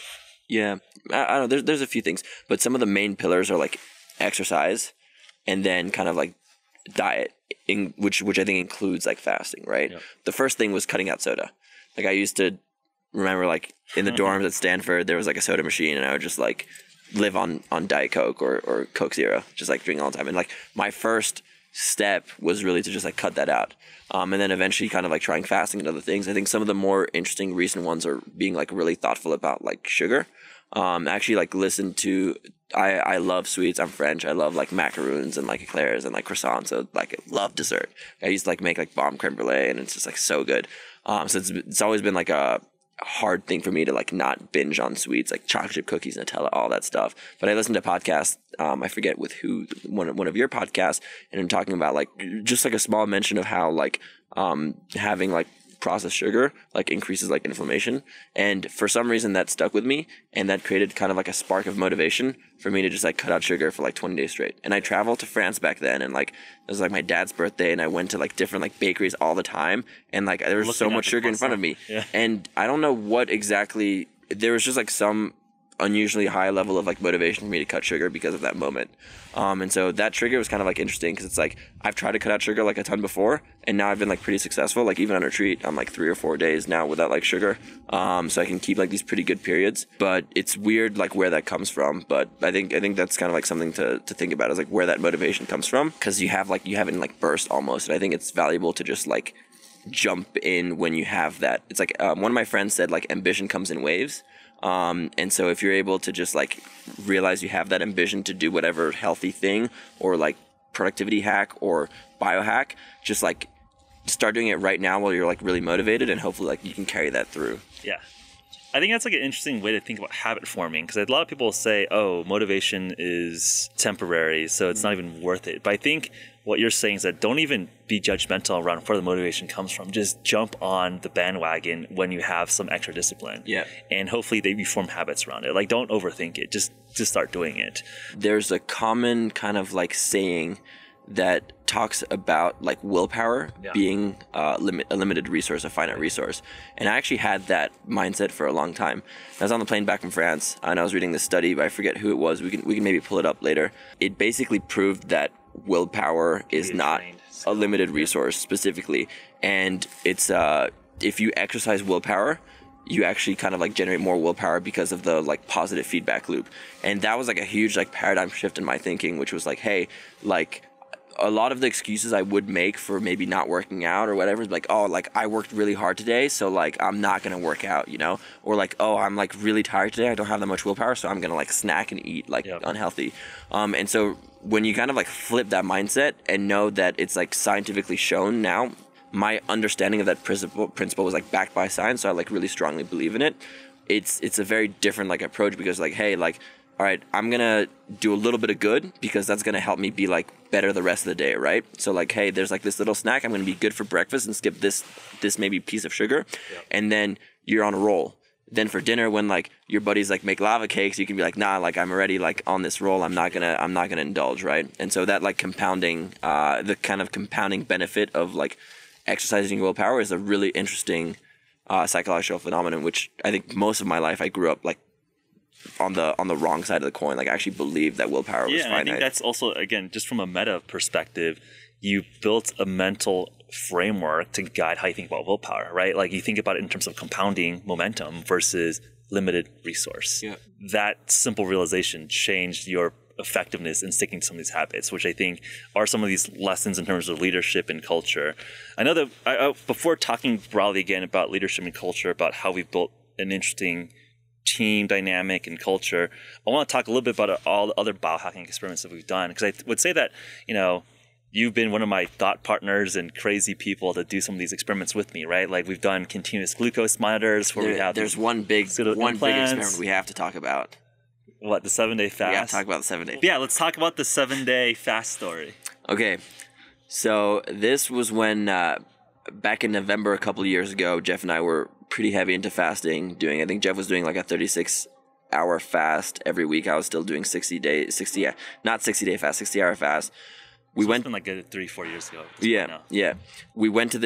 Yeah, I, I don't know. There's there's a few things, but some of the main pillars are like exercise, and then kind of like diet, in which which I think includes like fasting, right? Yep. The first thing was cutting out soda. Like I used to remember, like in the dorms at Stanford, there was like a soda machine, and I would just like live on on Diet Coke or or Coke Zero, just like drinking all the time. And like my first step was really to just like cut that out. Um, and then eventually kind of like trying fasting and other things. I think some of the more interesting recent ones are being like really thoughtful about like sugar. Um, actually like listen to, I, I love sweets. I'm French. I love like macaroons and like eclairs and like croissants. So like I love dessert. I used to like make like bomb creme brulee, and it's just like so good. Um, so it's, it's always been like a hard thing for me to like not binge on sweets, like chocolate chip cookies, Nutella, all that stuff. But I listened to podcasts, um, I forget with who, one, one of your podcasts, and I'm talking about like just like a small mention of how like um, having like processed sugar like increases like inflammation. And for some reason that stuck with me, and that created kind of like a spark of motivation for me to just like cut out sugar for like twenty days straight. And I traveled to France back then, and like it was like my dad's birthday, and I went to like different like bakeries all the time, and like there was Looking so much sugar in front of me. Yeah. And I don't know what exactly, there was just like some unusually high level of like motivation for me to cut sugar because of that moment. Um, and so that trigger was kind of like interesting, because it's like I've tried to cut out sugar like a ton before, and now I've been like pretty successful. Like even on a treat, I'm like three or four days now without like sugar. Um, so I can keep like these pretty good periods. But it's weird like where that comes from. But I think I think that's kind of like something to to think about, is like where that motivation comes from, because you have like you have it in like burst almost. And I think it's valuable to just like jump in when you have that. It's like um, one of my friends said like ambition comes in waves. Um, and so if you're able to just like realize you have that ambition to do whatever healthy thing or like productivity hack or biohack, just like start doing it right now while you're like really motivated, and hopefully like you can carry that through. Yeah. I think that's like an interesting way to think about habit forming, because a lot of people say, oh, motivation is temporary, so it's not even worth it. But I think what you're saying is that don't even be judgmental around where the motivation comes from. Just jump on the bandwagon when you have some extra discipline. Yeah. And hopefully they you form habits around it. Like don't overthink it. Just just start doing it. There's a common kind of like saying that talks about like willpower yeah. being uh, limit, a limited resource, a finite resource. And I actually had that mindset for a long time. I was on the plane back from France, and I was reading this study, but I forget who it was. We can we can maybe pull it up later. It basically proved that willpower is not a limited resource specifically. And it's uh, if you exercise willpower, you actually kind of like generate more willpower because of the like positive feedback loop. And that was like a huge like paradigm shift in my thinking, which was like, hey, like a lot of the excuses I would make for maybe not working out or whatever is like, oh, like I worked really hard today, so like I'm not gonna work out, you know, or like, oh, I'm like really tired today, I don't have that much willpower, so I'm gonna like snack and eat like yep. unhealthy. Um, and so when you kind of like flip that mindset and know that it's like scientifically shown now, my understanding of that principle principle was like backed by science, so I like really strongly believe in it. It's it's a very different like approach, because like, hey, like, all right, I'm gonna do a little bit of good because that's gonna help me be like better the rest of the day, right? So like, hey, there's like this little snack, I'm gonna be good for breakfast and skip this this maybe piece of sugar, yeah. and then you're on a roll. Then for dinner, when like your buddies like make lava cakes, you can be like, nah, like I'm already like on this roll. I'm not gonna I'm not gonna indulge, right? And so that like compounding, uh, the kind of compounding benefit of like exercising willpower is a really interesting uh, psychological phenomenon, which I think most of my life I grew up like on the on the wrong side of the coin. Like I actually believed that willpower was yeah, finite. I think that's also, again, just from a meta perspective, you built a mental framework to guide how you think about willpower, right? Like you think about it in terms of compounding momentum versus limited resource. Yeah. That simple realization changed your effectiveness in sticking to some of these habits, which I think are some of these lessons in terms of leadership and culture. I know that I, I, before talking broadly again about leadership and culture, about how we've built an interesting team dynamic and culture, I want to talk a little bit about all the other biohacking experiments that we've done, because I would say that, you know, you've been one of my thought partners and crazy people to do some of these experiments with me, right? Like we've done continuous glucose monitors where there, we have there's one big one big experiment we have to talk about. What, the seven day fast? We have to talk about the seven day fast. Yeah, let's talk about the seven day fast story. Okay, so this was when uh, back in November a couple of years ago, Jeff and I were pretty heavy into fasting. Doing, I think Jeff was doing like a thirty-six hour fast every week. I was still doing sixty day, sixty, not sixty day fast, sixty hour fast. We so went it's been like a three, four years ago. Yeah, yeah. We went to this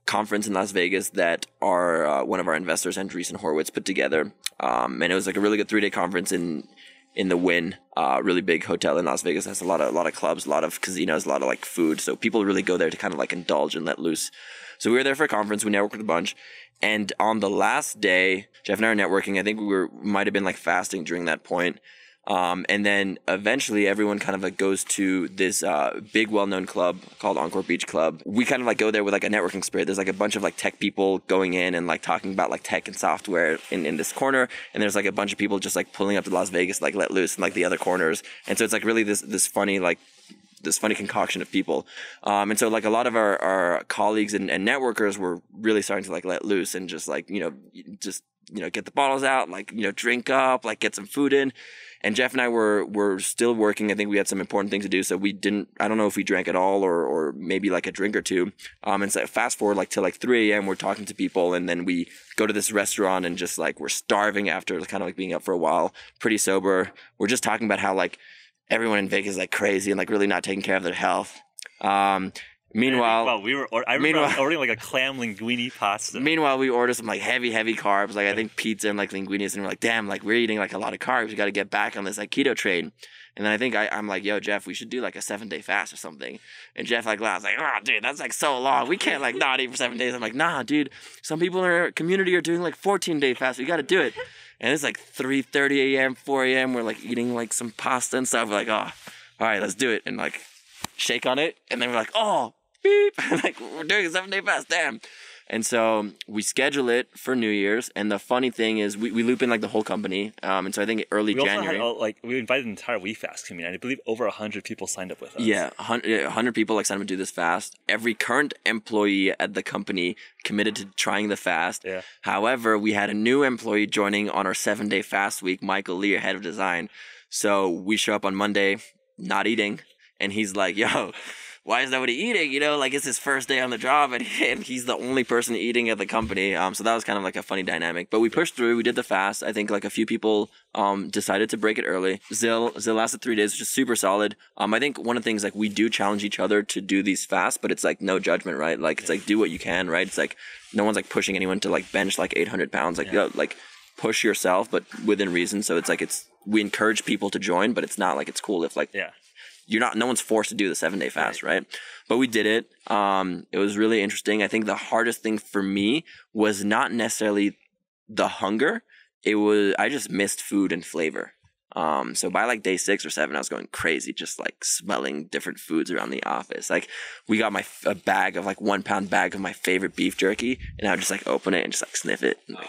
conference in Las Vegas that our uh, one of our investors, Andreessen Horowitz, put together. Um, and it was like a really good three-day conference in in the Wynn, uh, really big hotel in Las Vegas. It has a lot of a lot of clubs, a lot of casinos, a lot of like food. So people really go there to kind of like indulge and let loose. So we were there for a conference. We networked with a bunch. And on the last day, Jeff and I were networking. I think we were might have been like fasting during that point. Um, and then eventually everyone kind of like goes to this uh, big well-known club called Encore Beach Club. We kind of like go there with like a networking spirit. There's like a bunch of like tech people going in and like talking about like tech and software in, in this corner. And there's like a bunch of people just like pulling up to Las Vegas, like let loose in like the other corners. And so it's like really this this funny like this funny concoction of people. Um, and so like a lot of our, our colleagues and, and networkers were really starting to like let loose and just like, you know, just, you know, get the bottles out, like, you know, drink up, like get some food in. And Jeff and I were were still working. I think we had some important things to do, so we didn't. I don't know if we drank at all, or or maybe like a drink or two. Um, and so fast forward like till like three a.m. We're talking to people, and then we go to this restaurant and just like we're starving after kind of like being up for a while, pretty sober. We're just talking about how like everyone in Vegas is like crazy and like really not taking care of their health. Um, Meanwhile, well, we were. Or, I remember I was ordering like a clam linguine pasta. Meanwhile, we ordered some like heavy, heavy carbs, like I think pizza and like linguines, and we're like, damn, like we're eating like a lot of carbs. We got to get back on this like keto train. And then I think I, I'm like, yo, Jeff, we should do like a seven day fast or something. And Jeff like laughs like, oh, dude, that's like so long. We can't like not eat for seven days. I'm like, nah, dude. Some people in our community are doing like fourteen day fast. We got to do it. And it's like three thirty a.m., four a.m. We're like eating like some pasta and stuff. We're like, oh, all right, let's do it. And like shake on it. And then we're like, oh. Beep. Like we're doing a seven day fast, damn. And so we schedule it for New Year's. And the funny thing is we, we loop in like the whole company. Um, and so I think early we January. Also had, like we invited the entire WeFast community. I believe over a hundred people signed up with us. Yeah, a hundred people like signed up to do this fast. Every current employee at the company committed to trying the fast. Yeah. However, we had a new employee joining on our seven day fast week, Michael Lee, head of design. So we show up on Monday, not eating, and he's like, yo, why is nobody eating? You know, like it's his first day on the job, and, and he's the only person eating at the company. Um, so that was kind of like a funny dynamic. But we pushed through. We did the fast. I think like a few people um decided to break it early. Zill Zill lasted three days, which is super solid. Um, I think one of the things like we do challenge each other to do these fasts, but it's like no judgment, right? Like it's like do what you can, right? It's like no one's like pushing anyone to like bench like eight hundred pounds. Like yeah. yo, like push yourself, but within reason. So it's like it's we encourage people to join, but it's not like it's cool if like yeah. You're not, no one's forced to do the seven day fast, right. right? But we did it. Um, it was really interesting. I think the hardest thing for me was not necessarily the hunger. It was, I just missed food and flavor. Um, so by like day six or seven, I was going crazy, just like smelling different foods around the office. Like we got my, a bag of like one pound bag of my favorite beef jerky, and I would just like open it and just like sniff it and, like,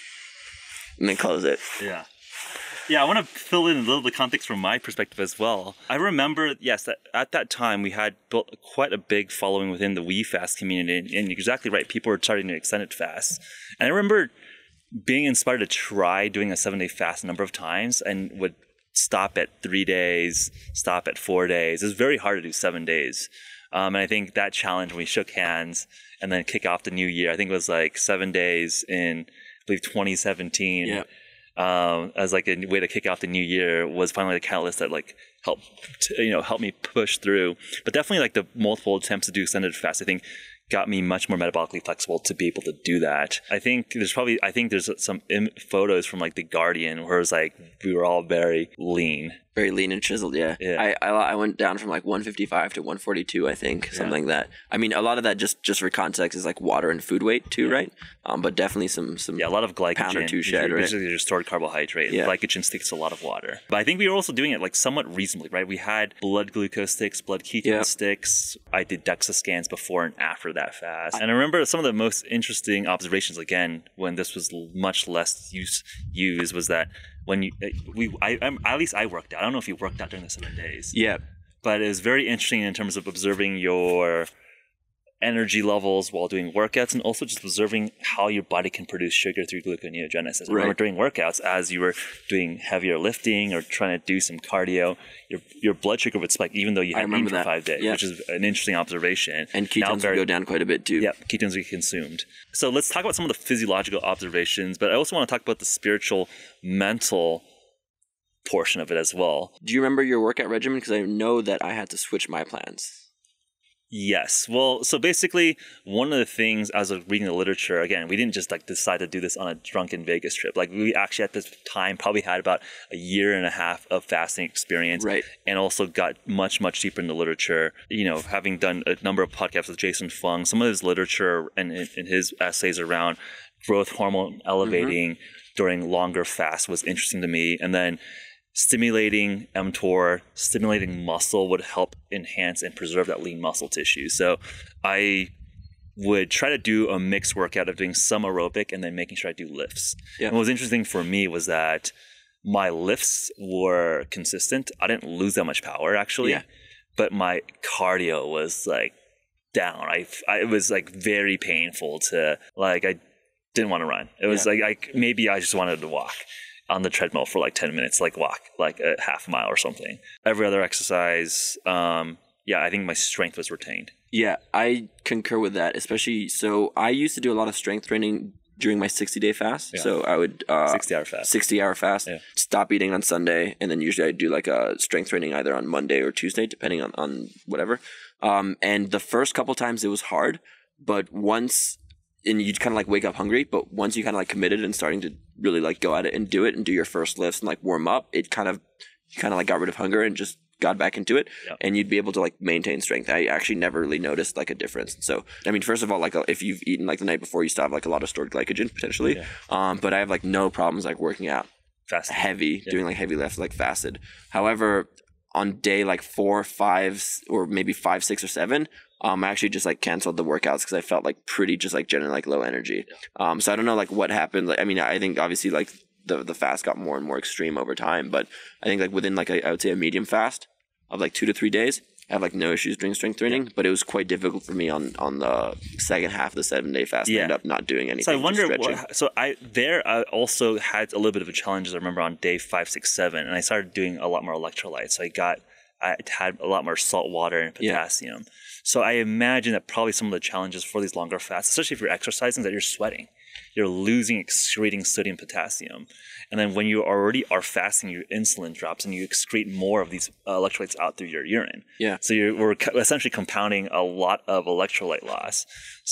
and then close it. Yeah. Yeah, I want to fill in a little of the context from my perspective as well. I remember, yes, that at that time we had built quite a big following within the WeFast community, and, and you're exactly right, people were starting to extended fast. And I remember being inspired to try doing a seven-day fast a number of times, and would stop at three days, stop at four days. It was very hard to do seven days. Um, and I think that challenge when we shook hands and then kick off the new year, I think it was like seven days in, I believe, twenty seventeen. Yeah. Um, as like a way to kick off the new year was finally the catalyst that like helped, to, you know, help me push through. But definitely like the multiple attempts to do extended fast, I think got me much more metabolically flexible to be able to do that. I think there's probably, I think there's some im- photos from like The Guardian where it was like, we were all very lean. Very lean and chiseled, yeah. yeah. I, I I went down from like one fifty-five to one forty-two, I think, something yeah. like that. I mean, a lot of that just, just for context is like water and food weight too, yeah. right? Um, but definitely some some yeah, a lot of glycogen. Pound or two shed, right? Basically, just stored carbohydrate. Yeah. Glycogen sticks to a lot of water. But I think we were also doing it like somewhat reasonably, right? We had blood glucose sticks, blood ketone yeah. sticks. I did DEXA scans before and after that fast. And I remember some of the most interesting observations, again, when this was much less use, used, was that when you, we, I, I'm, at least I worked out. I don't know if you worked out during the seven days. Yeah. But it was very interesting in terms of observing your energy levels while doing workouts, and also just observing how your body can produce sugar through gluconeogenesis. I right. remember during workouts, as you were doing heavier lifting or trying to do some cardio, your your blood sugar would spike even though you hadn't eaten for five days, yeah. which is an interesting observation. And ketones very, would go down quite a bit too. Yeah, ketones would be consumed. So let's talk about some of the physiological observations, but I also want to talk about the spiritual, mental portion of it as well. Do you remember your workout regimen? Because I know that I had to switch my plans. Yes. Well, so basically, one of the things as I was reading the literature, again, we didn't just like decide to do this on a drunken Vegas trip. Like we actually at this time probably had about a year and a half of fasting experience, right? And also got much, much deeper in the literature. You know, having done a number of podcasts with Jason Fung, some of his literature and, and his essays around growth hormone elevating mm-hmm. during longer fasts was interesting to me. And then stimulating mTOR, stimulating muscle would help enhance and preserve that lean muscle tissue. So I would try to do a mixed workout of doing some aerobic and then making sure I do lifts. Yeah. And what was interesting for me was that my lifts were consistent. I didn't lose that much power actually, yeah. but my cardio was like down. I, I it was like very painful to like, I didn't want to run. It was yeah. like, I, maybe I just wanted to walk on the treadmill for like ten minutes, like walk like a half mile or something. Every other exercise, um, yeah, I think my strength was retained. Yeah, I concur with that, especially. So I used to do a lot of strength training during my sixty day fast. Yeah. So I would uh, sixty hour fast, sixty hour fast, yeah. stop eating on Sunday. And then usually I'd do like a strength training either on Monday or Tuesday, depending on, on whatever. Um, and the first couple times it was hard, but once, and you'd kind of like wake up hungry, but once you kind of like committed and starting to really like go at it and do it and do your first lifts and like warm up, it kind of, you kind of like got rid of hunger and just got back into it. Yep. And you'd be able to like maintain strength. I actually never really noticed like a difference. So, I mean, first of all, like if you've eaten like the night before, you still have like a lot of stored glycogen potentially. Yeah. Um, but I have like no problems like working out Fast. heavy, yeah. doing like heavy lifts, like fasted. However, on day like four, five, or maybe five, six or seven, Um, I actually just like canceled the workouts because I felt like pretty just like generally like low energy. Yeah. Um, so I don't know like what happened. Like, I mean, I think obviously like the the fast got more and more extreme over time, but I think like within like a, I would say a medium fast of like two to three days, I have like no issues doing strength training. Yeah. But it was quite difficult for me on on the second half of the seven day fast. Yeah. I ended up not doing anything. So I wonder. What, so I there I also had a little bit of a challenge. As I remember on day five, six, seven, and I started doing a lot more electrolytes. So I got I had a lot more salt water and potassium. Yeah. So I imagine that probably some of the challenges for these longer fasts, especially if you're exercising, that you're sweating. You're losing, excreting sodium, potassium. And then when you already are fasting, your insulin drops and you excrete more of these uh, electrolytes out through your urine. Yeah. So you're, we're essentially compounding a lot of electrolyte loss.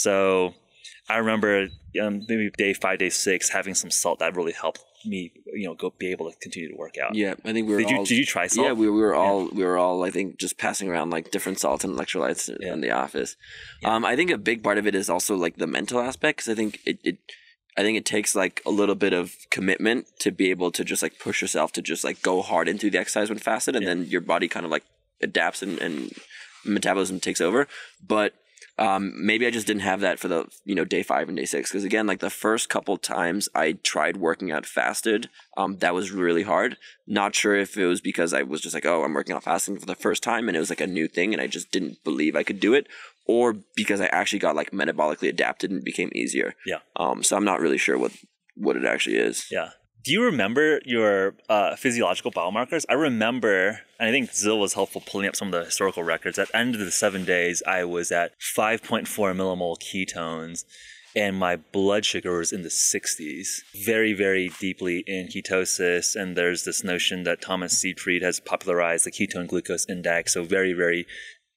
So I remember um, maybe day five, day six, having some salt that really helped me, you know, go be able to continue to work out. Yeah, I think we were did all. You, did you try salt? Yeah, we, we were all. Yeah. We were all. I think just passing around like different salts and electrolytes yeah. in the office. Yeah. Um, I think a big part of it is also like the mental aspect, because I think it, it. I think it takes like a little bit of commitment to be able to just like push yourself to just like go hard into the exercise when fasted, and yeah. then your body kind of like adapts and, and metabolism takes over. But Um, maybe I just didn't have that for the, you know, day five and day six. Because again, like the first couple times I tried working out fasted, um, that was really hard. Not sure if it was because I was just like, oh, I'm working out fasting for the first time and it was like a new thing and I just didn't believe I could do it, or because I actually got like metabolically adapted and it became easier. Yeah. Um, so I'm not really sure what, what it actually is. Yeah. Do you remember your uh, physiological biomarkers? I remember, and I think Zil was helpful pulling up some of the historical records. At the end of the seven days, I was at five point four millimole ketones, and my blood sugar was in the sixties. Very, very deeply in ketosis. And there's this notion that Thomas Seyfried has popularized the ketone glucose index. So very, very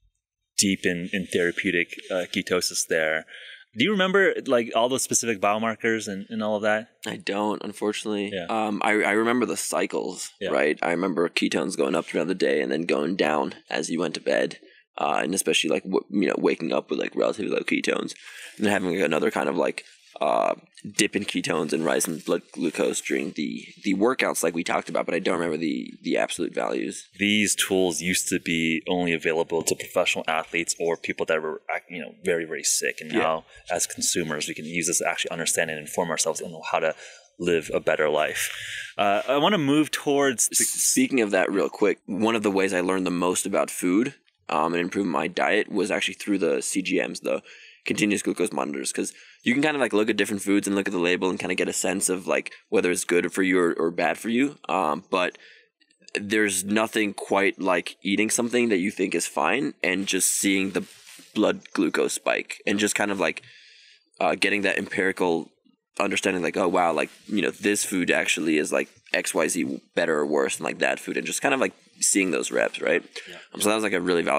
deep in, in therapeutic uh, ketosis there. Do you remember like all those specific biomarkers and, and all of that? I don't, unfortunately. Yeah. Um, I, I remember the cycles, yeah. right? I remember ketones going up throughout the day and then going down as you went to bed. Uh, and especially like, w- you know, waking up with like relatively low ketones and then having like, another kind of like uh, dip in ketones and rise in blood glucose during the, the workouts like we talked about, but I don't remember the, the absolute values. These tools used to be only available to professional athletes or people that were, you know, very, very sick. And now yeah. as consumers, we can use this to actually understand and inform ourselves on how to live a better life. Uh, I want to move towards... The- Speaking of that real quick, one of the ways I learned the most about food um, and improving my diet was actually through the C G Ms, the continuous glucose monitors, because you can kind of like look at different foods and look at the label and kind of get a sense of like whether it's good for you or, or bad for you. Um, but there's nothing quite like eating something that you think is fine and just seeing the blood glucose spike and just kind of like uh, getting that empirical understanding like, oh, wow, like, you know, this food actually is like X Y Z better or worse than like that food, and just kind of like seeing those reps, right? Yeah. Um, so that was like a really valuable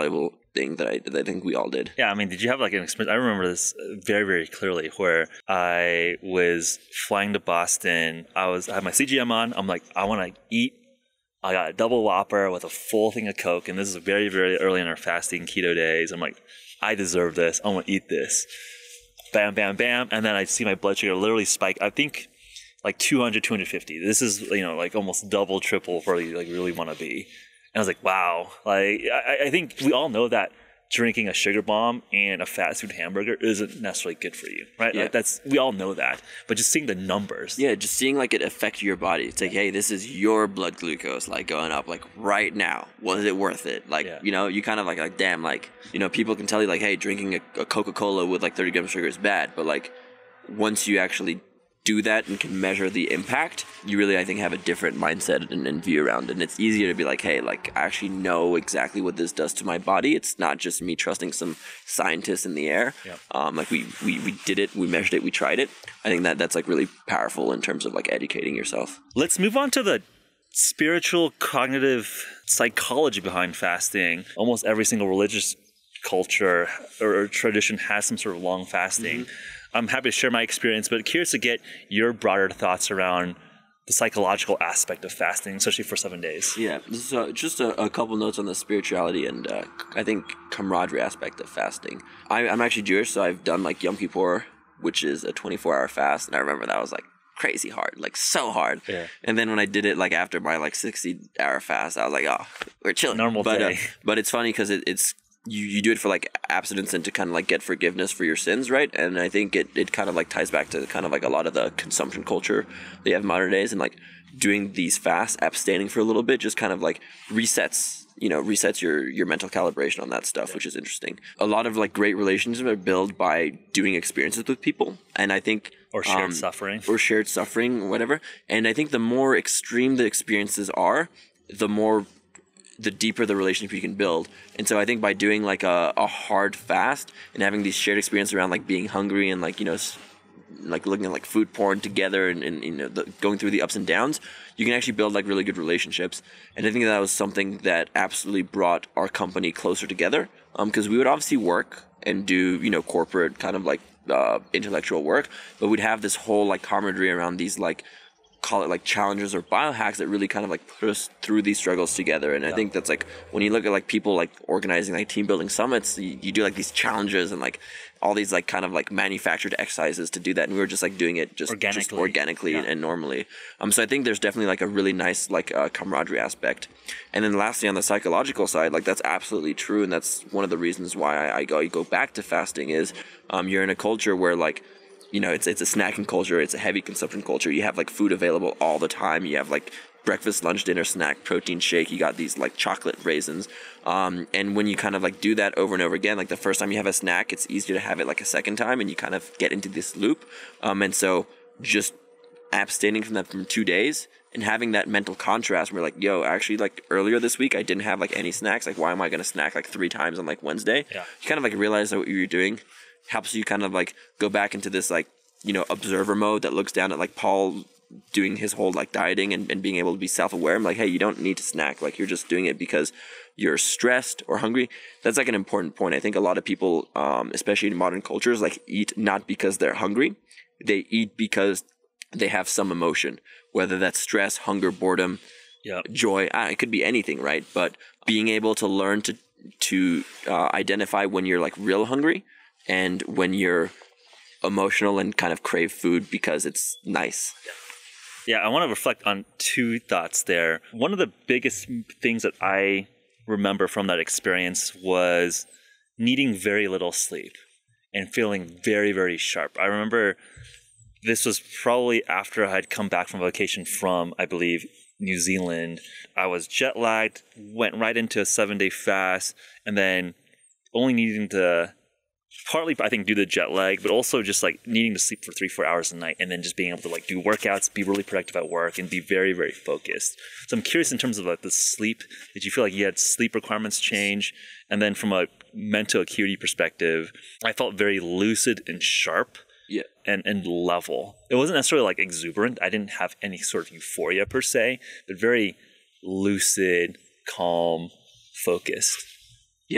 thing that I, that I think we all did. Yeah, I mean, did you have like an experience? I remember this very, very clearly where I was flying to Boston. I was I had my C G M on. I'm like, I want to eat. I got a double Whopper with a full thing of Coke. And this is very, very early in our fasting keto days. I'm like, I deserve this. I want to eat this. Bam, bam, bam. And then I see my blood sugar literally spike. I think like two hundred, two fifty. This is, you know, like almost double, triple for you like really want to be. And I was like, wow. Like, I, I think we all know that drinking a sugar bomb and a fast food hamburger isn't necessarily good for you, right? Yeah. Like that's, we all know that. But just seeing the numbers. Yeah, just seeing like it affect your body. It's like, hey, this is your blood glucose like going up like right now. Was it worth it? Like, Yeah. you know, you kind of like, like, damn, like, you know, people can tell you like, hey, drinking a, a Coca-Cola with like thirty grams of sugar is bad. But like, once you actually do that and can measure the impact, you really, I think, have a different mindset and, and view around it. And it's easier to be like, hey, like, I actually know exactly what this does to my body. It's not just me trusting some scientists in the air. Yep. Um, like we, we, we did it, we measured it, we tried it. I think that that's like really powerful in terms of like educating yourself. Let's move on to the spiritual, cognitive psychology behind fasting. Almost every single religious culture or, or tradition has some sort of long fasting. Mm-hmm. I'm happy to share my experience, but curious to get your broader thoughts around the psychological aspect of fasting, especially for seven days. Yeah, so just a, a couple notes on the spirituality and uh, I think camaraderie aspect of fasting. I, I'm actually Jewish, so I've done like Yom Kippur, which is a twenty-four hour fast, and I remember that was like crazy hard, like so hard. Yeah. And then when I did it like after my like sixty hour fast, I was like, oh, we're chilling. Normal but, day. Uh, but it's funny because it, it's You, you do it for like abstinence and to kind of like get forgiveness for your sins, right? And I think it, it kind of like ties back to kind of like a lot of the consumption culture they have in modern days, and like doing these fasts, abstaining for a little bit, just kind of like resets, you know, resets your your mental calibration on that stuff, yeah. Which is interesting. A lot of like great relationships are built by doing experiences with people, and I think or shared um, suffering, or shared suffering, or whatever. And I think the more extreme the experiences are, the more the deeper the relationship you can build. And so I think by doing like a, a hard fast and having these shared experiences around like being hungry and like, you know, like looking at like food porn together and, and you know, the, going through the ups and downs, you can actually build like really good relationships. And I think that was something that absolutely brought our company closer together. Um, because we would obviously work and do, you know, corporate kind of like uh, intellectual work, but we'd have this whole like camaraderie around these like, call it like challenges or biohacks that really kind of like put us through these struggles together. And yeah. I think that's like when you look at like people like organizing like team building summits, you, you do like these challenges and like all these like kind of like manufactured exercises to do that. And we were just like doing it just organically, just organically yeah. and, and normally. Um, so I think there's definitely like a really nice like uh, camaraderie aspect. And then lastly, on the psychological side, like that's absolutely true. And that's one of the reasons why I, I go, I go back to fasting is um, you're in a culture where like, you know, it's it's a snacking culture. It's a heavy consumption culture. You have like food available all the time. You have like breakfast, lunch, dinner, snack, protein shake. You got these like chocolate raisins. Um, and when you kind of like do that over and over again, like the first time you have a snack, it's easier to have it like a second time, and you kind of get into this loop. Um, and so just abstaining from that for two days and having that mental contrast where like, yo, actually like earlier this week, I didn't have like any snacks. Like, why am I going to snack like three times on like Wednesday? Yeah. You kind of like realize that what you're doing helps you kind of like go back into this like, you know, observer mode that looks down at like Paul doing his whole like dieting and, and being able to be self-aware. I'm like, hey, you don't need to snack. Like you're just doing it because you're stressed or hungry. That's like an important point. I think a lot of people, um, especially in modern cultures, like eat not because they're hungry. They eat because they have some emotion, whether that's stress, hunger, boredom, yep. joy. Uh, it could be anything, right? But being able to learn to, to uh, identify when you're like real hungry and when you're emotional and kind of crave food because it's nice. Yeah, I want to reflect on two thoughts there. One of the biggest things that I remember from that experience was needing very little sleep and feeling very, very sharp. I remember this was probably after I had come back from vacation from, I believe, New Zealand. I was jet lagged, went right into a seven-day fast, and then only needing to partly, I think, due to the jet lag, but also just like needing to sleep for three, four hours a night and then just being able to like do workouts, be really productive at work and be very, very focused. So I'm curious in terms of like the sleep, did you feel like you had sleep requirements change? And then from a mental acuity perspective, I felt very lucid and sharp yeah. and, and level. It wasn't necessarily like exuberant. I didn't have any sort of euphoria per se, but very lucid, calm, focused. Yeah.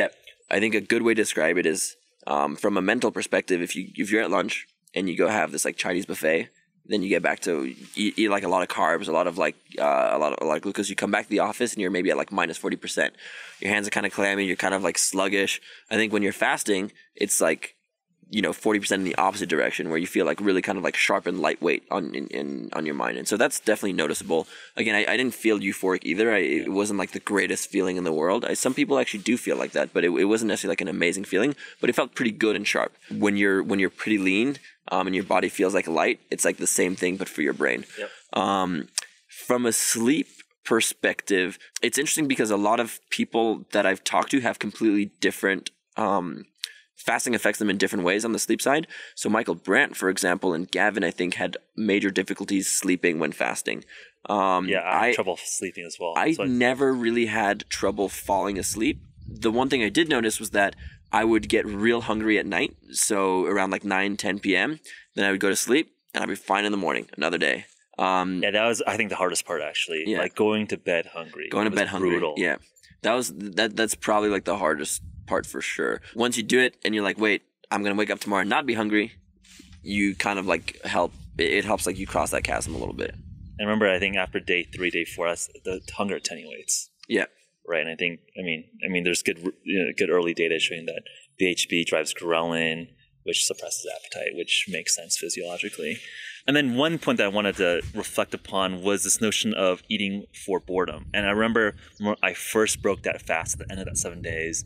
I think a good way to describe it is um, from a mental perspective, if, you, if you're at lunch and you go have this like Chinese buffet, then you get back to eat, eat like a lot of carbs, a lot of like uh, a lot of a lot of glucose. You come back to the office and you're maybe at like minus forty percent. Your hands are kind of clammy. You're kind of like sluggish. I think when you're fasting, it's like, you know, forty percent in the opposite direction, where you feel like really kind of like sharp and lightweight on in, in on your mind. And so that's definitely noticeable. Again, I, I didn't feel euphoric either. I, it wasn't like the greatest feeling in the world. I, some people actually do feel like that, but it, it wasn't necessarily like an amazing feeling, but it felt pretty good and sharp. When you're when you're pretty lean um, and your body feels like light, it's like the same thing, but for your brain. Yep. Um, from a sleep perspective, it's interesting because a lot of people that I've talked to have completely different um, fasting affects them in different ways on the sleep side. So Michael Brandt, for example, and Gavin, I think, had major difficulties sleeping when fasting. Um, yeah, I had I, trouble sleeping as well. I so never really had trouble falling asleep. The one thing I did notice was that I would get real hungry at night. So around like nine, ten p.m. Then I would go to sleep and I'd be fine in the morning, another day. Um, yeah, that was, I think, the hardest part, actually. Yeah. Like going to bed hungry. Going to bed hungry. Brutal. Yeah. That was, that. that's probably like the hardest part for sure. Once you do it and you're like, wait, I'm going to wake up tomorrow and not be hungry, you kind of like help, it helps like you cross that chasm a little bit. And remember, I think after day three, day four, that's the hunger attenuates. Yeah. Right. And I think, I mean, I mean, there's good, you know, good early data showing that B H B drives ghrelin, which suppresses appetite, which makes sense physiologically. And then one point that I wanted to reflect upon was this notion of eating for boredom. And I remember when I first broke that fast at the end of that seven days,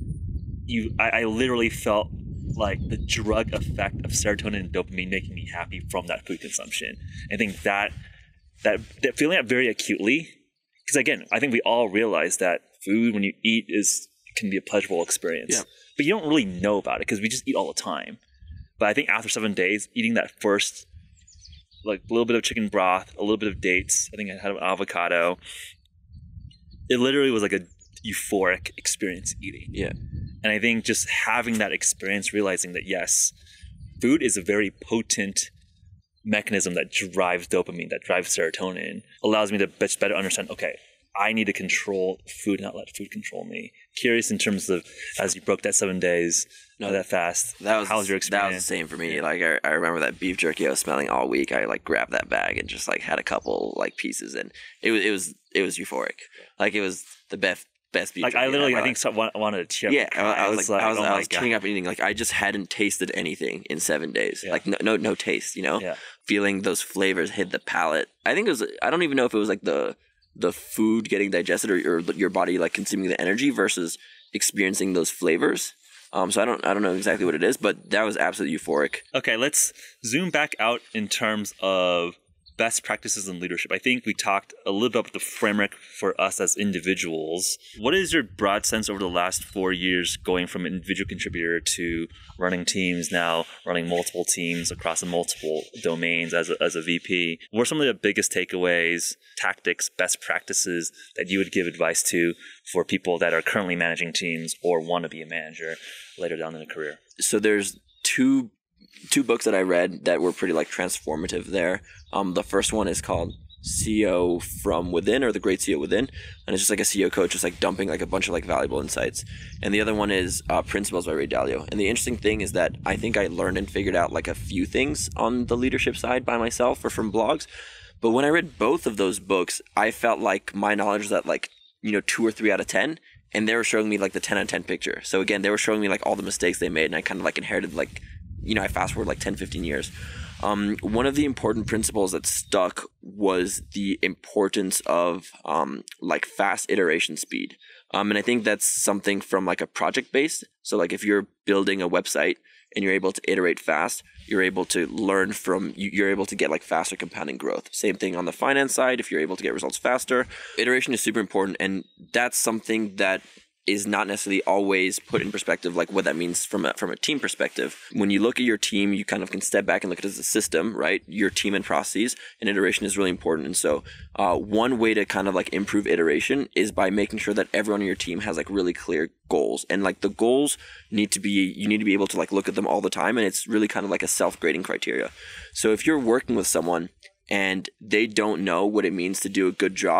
you, I, I literally felt like the drug effect of serotonin and dopamine making me happy from that food consumption. I think that that, that feeling that very acutely, because again, I think we all realize that food when you eat is can be a pleasurable experience, yeah. but you don't really know about it because we just eat all the time. But I think after seven days, eating that first, like a little bit of chicken broth, a little bit of dates, I think I had an avocado. It literally was like a euphoric experience eating. Yeah. And I think just having that experience, realizing that yes, food is a very potent mechanism that drives dopamine, that drives serotonin, allows me to better understand, okay, I need to control food, not let food control me. Curious in terms of, as you broke that seven days, no, that fast, that was, how was your experience? That was the same for me. Like I, I remember that beef jerky I was smelling all week. I like grabbed that bag and just like had a couple like pieces, and it was it was it was euphoric. Like it was the best best beef like jerky I literally ever. I think so, I wanted to tear up. Yeah, I, I was, was like, I was, oh I was God. tearing up and eating. Like I just hadn't tasted anything in seven days. Yeah. Like no, no no taste. You know, yeah. Feeling those flavors hit the palate. I think it was. I don't even know if it was like the the food getting digested or, or your body like consuming the energy versus experiencing those flavors. Um, so I don't I don't know exactly what it is, but that was absolutely euphoric. Okay, let's zoom back out in terms of best practices in leadership. I think we talked a little bit about the framework for us as individuals. What is your broad sense over the last four years going from an individual contributor to running teams, now running multiple teams across multiple domains as a, as a V P? What are some of the biggest takeaways, tactics, best practices that you would give advice to for people that are currently managing teams or want to be a manager later down in their career? So there's two two books that I read that were pretty like transformative there. Um, the first one is called C E O from Within, or The Great C E O Within, and it's just like a C E O coach just like dumping like a bunch of like valuable insights. And the other one is uh, Principles by Ray Dalio. And the interesting thing is that I think I learned and figured out like a few things on the leadership side by myself or from blogs. But when I read both of those books, I felt like my knowledge was at like, you know, two or three out of ten. And they were showing me like the ten out of ten picture. So again, they were showing me like all the mistakes they made, and I kind of like inherited like, you know, I fast forward like ten, fifteen years. Um, one of the important principles that stuck was the importance of um, like fast iteration speed. Um, and I think that's something from like a project based. So like if you're building a website and you're able to iterate fast, you're able to learn from, you're able to get like faster compounding growth. Same thing on the finance side. If you're able to get results faster, iteration is super important. And that's something that is not necessarily always put in perspective, like what that means from a, from a team perspective. When you look at your team, you kind of can step back and look at it as a system, right? Your team and processes, and iteration is really important. And so uh, one way to kind of like improve iteration is by making sure that everyone on your team has like really clear goals. And like the goals need to be, you need to be able to like look at them all the time. And it's really kind of like a self-grading criteria. So if you're working with someone and they don't know what it means to do a good job,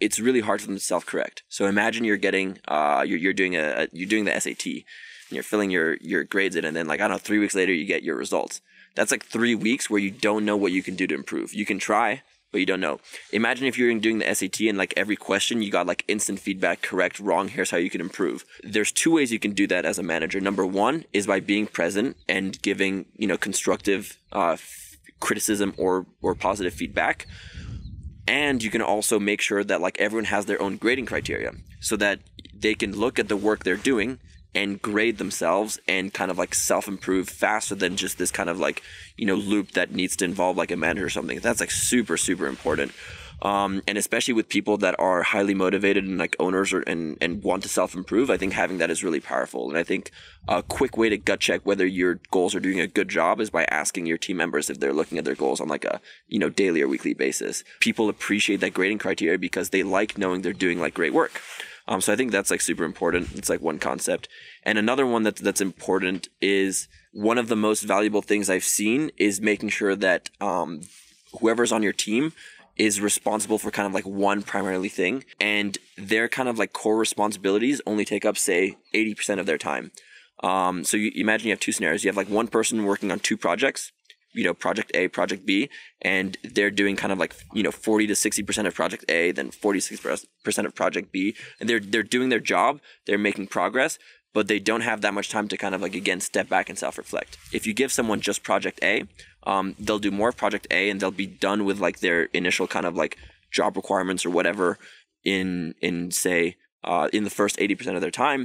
it's really hard for them to self-correct. So imagine you're getting, uh, you're, you're doing a, you're doing the S A T, and you're filling your, your grades in, and then like, I don't know, three weeks later, you get your results. That's like three weeks where you don't know what you can do to improve. You can try, but you don't know. Imagine if you're doing the S A T and like every question you got like instant feedback, correct, wrong, here's how you can improve. There's two ways you can do that as a manager. Number one is by being present and giving, you know, constructive uh, f- criticism or or positive feedback. And you can also make sure that like everyone has their own grading criteria so that they can look at the work they're doing and grade themselves and kind of like self-improve faster than just this kind of like, you know, loop that needs to involve like a manager or something. That's like super, super important. Um, and especially with people that are highly motivated and like owners or, and, and want to self-improve, I think having that is really powerful. And I think a quick way to gut check whether your goals are doing a good job is by asking your team members if they're looking at their goals on like a, you know, daily or weekly basis. People appreciate that grading criteria because they like knowing they're doing like great work. Um, so I think that's like super important. It's like one concept. And another one that's, that's important is one of the most valuable things I've seen is making sure that um, whoever's on your team is responsible for kind of like one primarily thing. And their kind of like core responsibilities only take up, say, eighty percent of their time. Um, so you imagine you have two scenarios. You have like one person working on two projects, you know, project A, project B, and they're doing kind of like, you know, forty to sixty percent of project A, then forty-six percent of project B. And they're, they're doing their job, they're making progress, but they don't have that much time to kind of like, again, step back and self-reflect. If you give someone just project A, um, they'll do more of project A and they'll be done with like their initial kind of like job requirements or whatever in, in say, uh, in the first eighty percent of their time.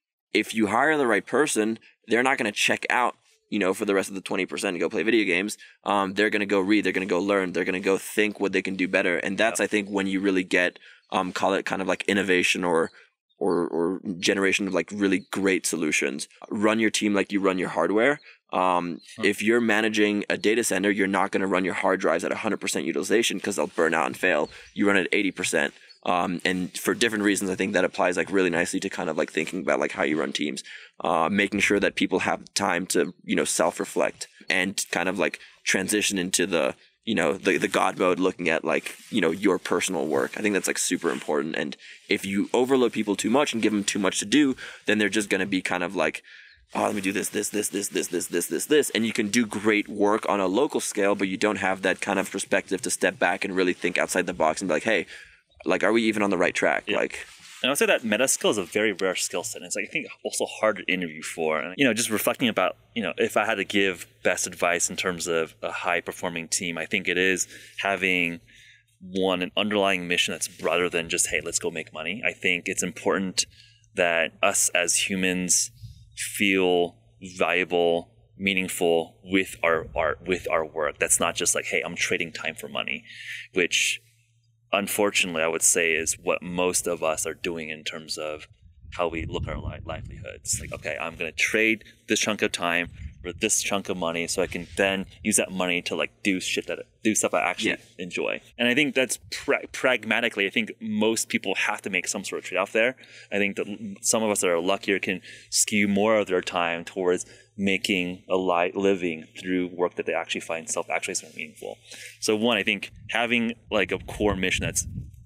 If you hire the right person, they're not going to check out, you know, for the rest of the twenty percent to go play video games. Um, they're going to go read, they're going to go learn, they're going to go think what they can do better. And that's, I think, when you really get, um, call it kind of like innovation or, or, or generation of like really great solutions. Run your team like you run your hardware. Um, huh. If you're managing a data center, you're not going to run your hard drives at one hundred percent utilization because they'll burn out and fail. You run it at eighty percent. Um, and for different reasons, I think that applies like really nicely to kind of like thinking about like how you run teams, uh, making sure that people have time to, you know, self-reflect and kind of like transition into the, you know, the, the God mode, looking at like, you know, your personal work. I think that's like super important. And if you overload people too much and give them too much to do, then they're just going to be kind of like, oh, let me do this, this, this, this, this, this, this, this, this. And you can do great work on a local scale, but you don't have that kind of perspective to step back and really think outside the box and be like, hey, like, are we even on the right track? Yeah. Like, and I would say that meta skill is a very rare skill set. And it's like, I think also hard to interview for. And, you know, just reflecting about, you know, if I had to give best advice in terms of a high performing team, I think it is having one, an underlying mission that's broader than just, hey, let's go make money. I think it's important that us as humans feel valuable, meaningful with our art, with our work. That's not just like, hey, I'm trading time for money, which unfortunately I would say is what most of us are doing in terms of how we look at our li- livelihoods. Like, okay, I'm going to trade this chunk of time for this chunk of money so I can then use that money to like do shit that do stuff I actually yeah. enjoy. And I think that's pra- pragmatically, I think most people have to make some sort of trade-off there. I think that some of us that are luckier can skew more of their time towards making a li- living through work that they actually find self-actually sort of meaningful. So one, I think having like a core mission that's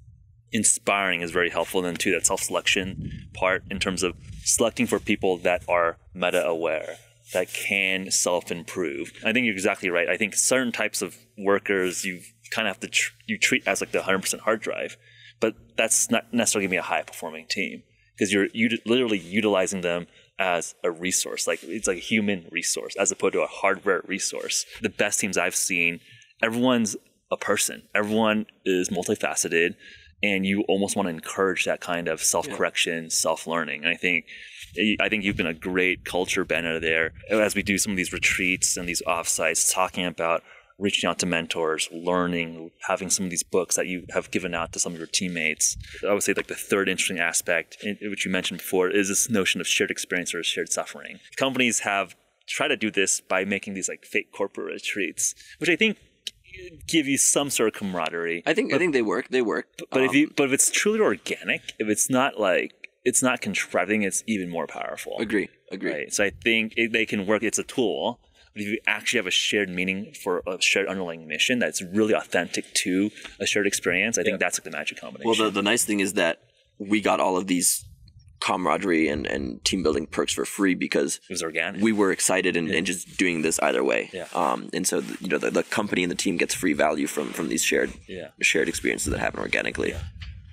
inspiring is very helpful. And then two, that self-selection part in terms of selecting for people that are meta-aware, that can self-improve. I think you're exactly right. I think certain types of workers you kind of have to tr- you treat as like the one hundred percent hard drive, but that's not necessarily going to be a high-performing team because you're u- literally utilizing them as a resource. Like it's like a human resource as opposed to a hardware resource. The best teams I've seen, everyone's a person. Everyone is multifaceted, and you almost want to encourage that kind of self-correction, yeah. self-learning. And I think I think you've been a great culture banner there as we do some of these retreats and these offsites, talking about reaching out to mentors, learning, having some of these books that you have given out to some of your teammates. I would say like the third interesting aspect, which you mentioned before, is this notion of shared experience or shared suffering. Companies have tried to do this by making these like fake corporate retreats, which I think give you some sort of camaraderie. I think but, I think they work. They work. But um, if you but if it's truly organic, if it's not like it's not contriving, it's even more powerful. Agree. Agree. Right. So I think it, they can work. It's a tool, but if you actually have a shared meaning for a shared underlying mission that's really authentic to a shared experience, I think yeah. that's like the magic combination. Well, the, the nice thing is that we got all of these camaraderie and, and team building perks for free because it was organic. We were excited and, yeah. and just doing this either way. Yeah. Um, and so, the, you know, the, the company and the team gets free value from, from these shared yeah. shared experiences that happen organically. Yeah.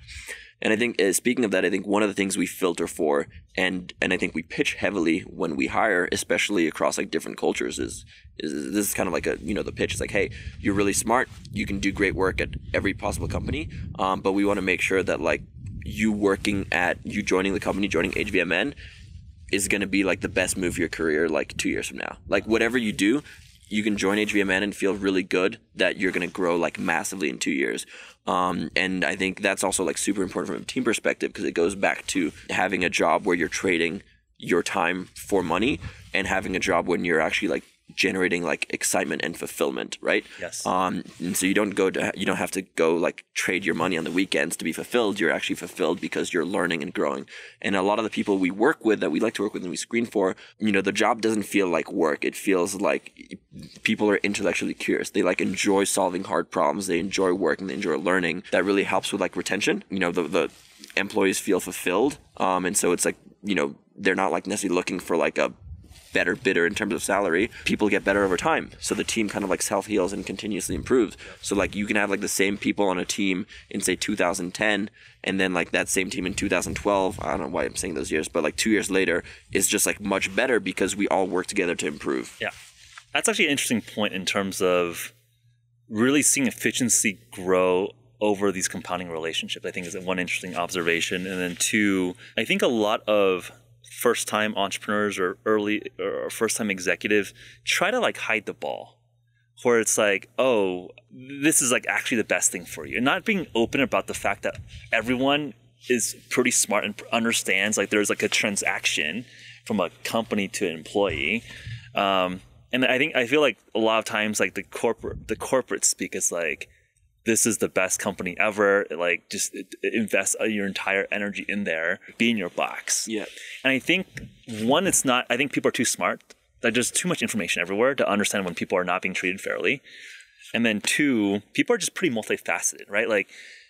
And I think, uh, speaking of that, I think one of the things we filter for, and and I think we pitch heavily when we hire, especially across like different cultures, is is this is kind of like a, you know, the pitch. It's like, hey, you're really smart, you can do great work at every possible company, um, but we want to make sure that like you working at, you joining the company, joining H V M N, is going to be like the best move for your career like two years from now. Like whatever you do, you can join H V M N and feel really good that you're going to grow like massively in two years. Um, and I think that's also like super important from a team perspective because it goes back to having a job where you're trading your time for money and having a job when you're actually like generating like excitement and fulfillment, right? Yes. Um, and so you don't go to, you don't have to go like trade your money on the weekends to be fulfilled. You're actually fulfilled because you're learning and growing. And a lot of the people we work with that we like to work with and we screen for, you know, the job doesn't feel like work. It feels like people are intellectually curious. They like enjoy solving hard problems. They enjoy working. They enjoy learning. That really helps with like retention. You know, the, the employees feel fulfilled. Um, and so it's like, you know, they're not like necessarily looking for like a better bidder in terms of salary. People get better over time. So the team kind of like self-heals and continuously improves. So like you can have like the same people on a team in say two thousand ten and then like that same team in two thousand twelve. I don't know why I'm saying those years, but like two years later is just like much better because we all work together to improve. Yeah. That's actually an interesting point in terms of really seeing efficiency grow over these compounding relationships, I think is one interesting observation. And then two, I think a lot of first-time entrepreneurs or early or first-time executives try to like hide the ball where it's like, oh, this is like actually the best thing for you. And not being open about the fact that everyone is pretty smart and understands like there's like a transaction from a company to an employee. Um, and I think, I feel like a lot of times like the corporate, the corporate speak is like, this is the best company ever. Like, just invest your entire energy in there. Be in your box. Yeah. And I think, one, it's not, I think people are too smart. Like, there's too much information everywhere to understand when people are not being treated fairly. And then two, people are just pretty multifaceted, right? Like,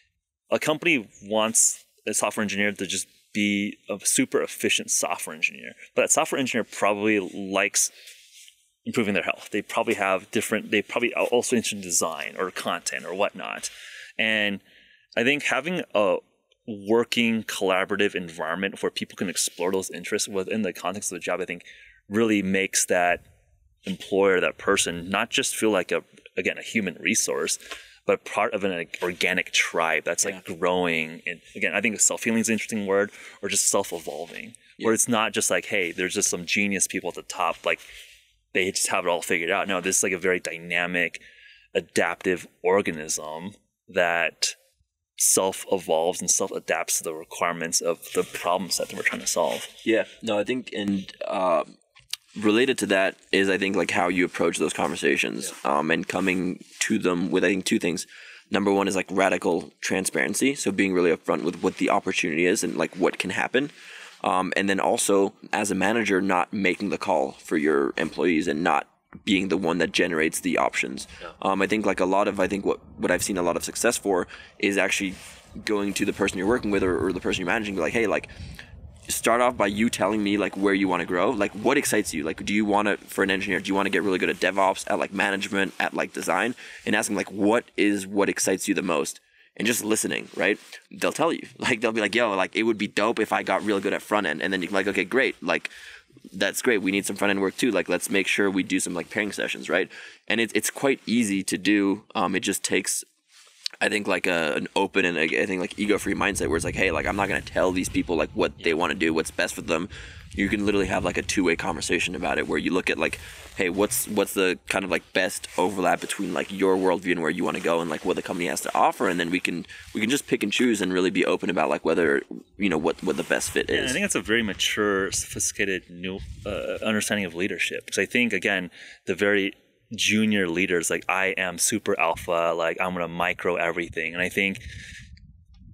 a company wants a software engineer to just be a super efficient software engineer. But that software engineer probably likes improving their health. They probably have different, they probably are also interested in design or content or whatnot. And I think having a working collaborative environment where people can explore those interests within the context of the job, I think really makes that employer, that person, not just feel like a, again, a human resource, but part of an organic tribe that's like yeah. growing. And again, I think self-healing is an interesting word, or just self-evolving, yeah. where it's not just like, hey, there's just some genius people at the top, like, they just have it all figured out. No, this is like a very dynamic, adaptive organism that self-evolves and self-adapts to the requirements of the problem set that we're trying to solve. Yeah, no, I think, and uh, related to that is, I think, like how you approach those conversations yeah. um, and coming to them with, I think, two things. Number one is like radical transparency. So being really upfront with what the opportunity is and like what can happen. Um, and then also, as a manager, not making the call for your employees and not being the one that generates the options. Yeah. Um, I think like a lot of, I think what, what I've seen a lot of success for is actually going to the person you're working with or, or the person you're managing, be like, hey, like, start off by you telling me like where you want to grow, like what excites you, like do you want to, for an engineer, do you want to get really good at DevOps, at like management, at like design, and asking like what is what excites you the most. And just listening, right? They'll tell you. Like, they'll be like, yo, like, it would be dope if I got real good at front end. And then you're like, okay, great. Like, that's great. We need some front end work too. Like, let's make sure we do some like pairing sessions, right? And it's it's quite easy to do. Um, it just takes, I think, like a, an open and I think like ego-free mindset where it's like, hey, like, I'm not going to tell these people like what they want to do, what's best for them. You can literally have like a two-way conversation about it where you look at like, hey, what's what's the kind of like best overlap between like your worldview and where you want to go and like what the company has to offer, and then we can we can just pick and choose and really be open about like whether, you know, what, what the best fit is. Yeah, I think it's a very mature, sophisticated new uh, understanding of leadership. Because I think, again, the very junior leaders, like, I am super alpha, like I'm gonna micro everything, and I think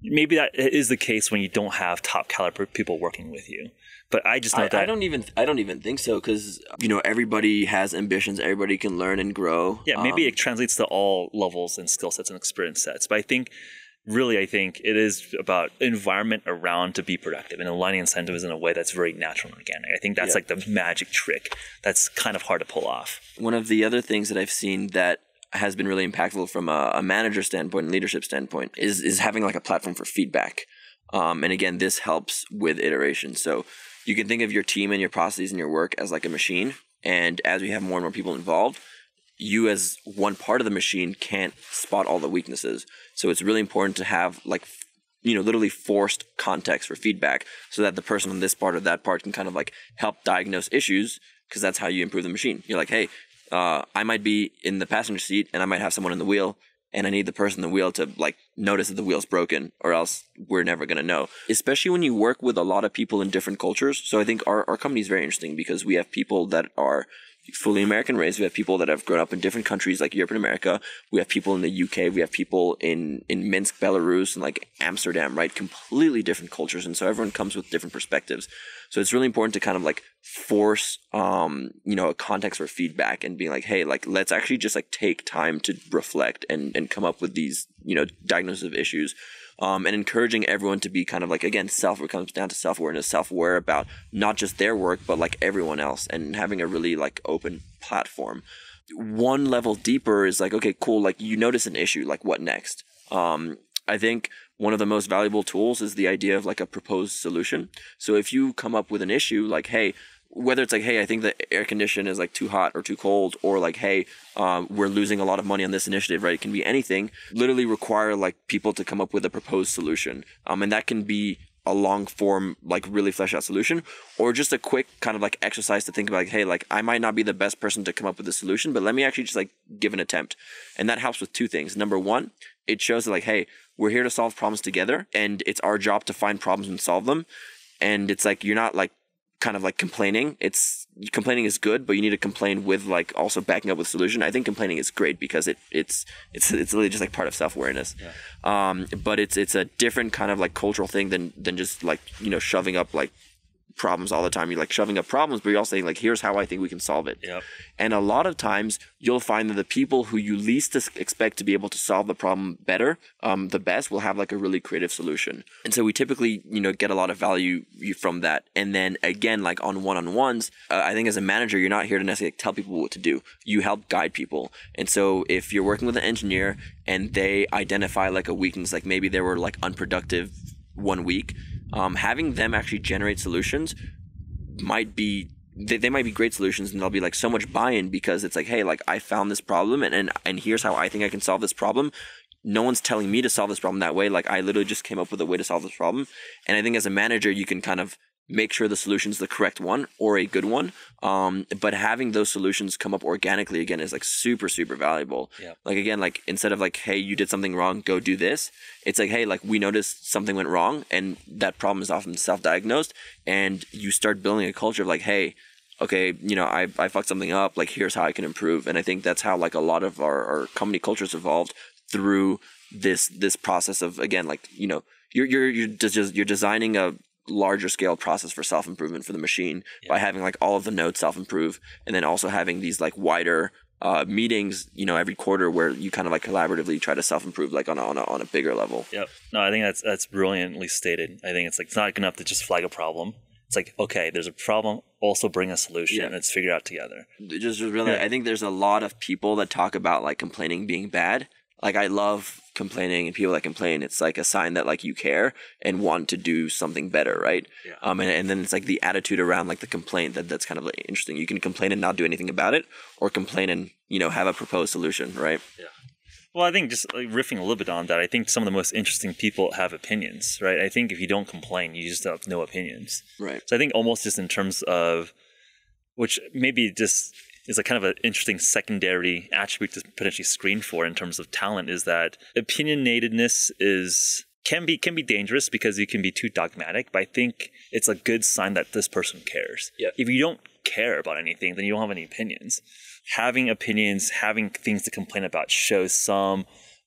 maybe that is the case when you don't have top caliber people working with you. But I just know I, that I don't even I don't even think so, because you know everybody has ambitions, everybody can learn and grow. Yeah, maybe um, it translates to all levels and skill sets and experience sets. But I think really, I think it is about environment around to be productive and aligning incentives in a way that's very natural and organic. I think that's yeah. like the magic trick that's kind of hard to pull off. One of the other things that I've seen that has been really impactful from a, a manager standpoint and leadership standpoint is is having like a platform for feedback. Um, and again, this helps with iteration. So you can think of your team and your processes and your work as like a machine. And as we have more and more people involved, you as one part of the machine can't spot all the weaknesses. So it's really important to have like, you know, literally forced context for feedback so that the person on this part or that part can kind of like help diagnose issues, because that's how you improve the machine. You're like, hey, uh, I might be in the passenger seat and I might have someone in the wheel, and I need the person in the wheel to like notice that the wheel's broken, or else we're never going to know. Especially when you work with a lot of people in different cultures. So I think our, our company is very interesting because we have people that are fully American raised. We have people that have grown up in different countries like Europe and America. We have people in the U K. We have people in, in Minsk, Belarus, and like Amsterdam, right? Completely different cultures. And so everyone comes with different perspectives. So it's really important to kind of like force, um, you know, a context for feedback and being like, hey, like, let's actually just like take time to reflect and, and come up with these, you know, diagnosis of issues. Um, and encouraging everyone to be kind of like, again, self, it comes down to self-awareness, self-aware about not just their work, but like everyone else, and having a really like open platform. One level deeper is like, okay, cool. Like you notice an issue, like what next? Um, I think one of the most valuable tools is the idea of like a proposed solution. So if you come up with an issue like, hey, whether it's like, hey, I think the air condition is like too hot or too cold, or like, hey, um, we're losing a lot of money on this initiative, right? It can be anything. Literally require like people to come up with a proposed solution. Um, and that can be a long form, like really fleshed out solution, or just a quick kind of like exercise to think about like, hey, like I might not be the best person to come up with a solution, but let me actually just like give an attempt. And that helps with two things. Number one, it shows that like, hey, we're here to solve problems together, and it's our job to find problems and solve them. And it's like, you're not like kind of like complaining. It's complaining is good, but you need to complain with like also backing up with solution. I think complaining is great because it it's it's it's really just like part of self-awareness. Yeah. Um, but it's it's a different kind of like cultural thing than than just like, you know, shoving up like problems all the time. You're like shoving up problems, but you're also saying like, here's how I think we can solve it. Yep. And a lot of times you'll find that the people who you least expect to be able to solve the problem better, um, the best, will have like a really creative solution. And so we typically, you know, get a lot of value from that. And then again, like on one-on-ones, uh, I think as a manager, you're not here to necessarily tell people what to do. You help guide people. And so if you're working with an engineer and they identify like a weakness, like maybe they were like unproductive one week, Um, having them actually generate solutions might be, they, they might be great solutions, and there'll be like so much buy-in because it's like, hey, like I found this problem and, and, and here's how I think I can solve this problem. No one's telling me to solve this problem that way. Like I literally just came up with a way to solve this problem. And I think as a manager, you can kind of make sure the solution's the correct one or a good one. Um, but having those solutions come up organically again is like super, super valuable. Yep. Like again, like instead of like, hey, you did something wrong, go do this. It's like, hey, like we noticed something went wrong, and that problem is often self-diagnosed, and you start building a culture of like, hey, okay, you know, I, I fucked something up, like here's how I can improve. And I think that's how like a lot of our, our company cultures evolved through this, this process of, again, like, you know, you're, you're, you're just, you're designing a larger scale process for self-improvement for the machine. Yeah. By having like all of the nodes self-improve, and then also having these like wider uh, meetings, you know, every quarter where you kind of like collaboratively try to self-improve like on a, on a, on a bigger level. Yep. No, I think that's, that's brilliantly stated. I think it's like, it's not enough to just flag a problem. It's like, okay, there's a problem, also bring a solution, yeah. and let's figure it out together. Just really, yeah. I think there's a lot of people that talk about like complaining being bad. Like I love complaining, and people that complain, it's like a sign that like you care and want to do something better, right? Yeah. Um, and, and then it's like the attitude around like the complaint that that's kind of like interesting. You can complain and not do anything about it, or complain and, you know, have a proposed solution, right? Yeah. Well, I think just like riffing a little bit on that, I think some of the most interesting people have opinions, right? I think if you don't complain, you just have no opinions. Right. So I think almost just in terms of, which maybe just is a kind of an interesting secondary attribute to potentially screen for in terms of talent, is that opinionatedness is can be can be dangerous because you can be too dogmatic, but I think it's a good sign that this person cares. Yep. If you don't care about anything, then you don't have any opinions. Having opinions, having things to complain about shows some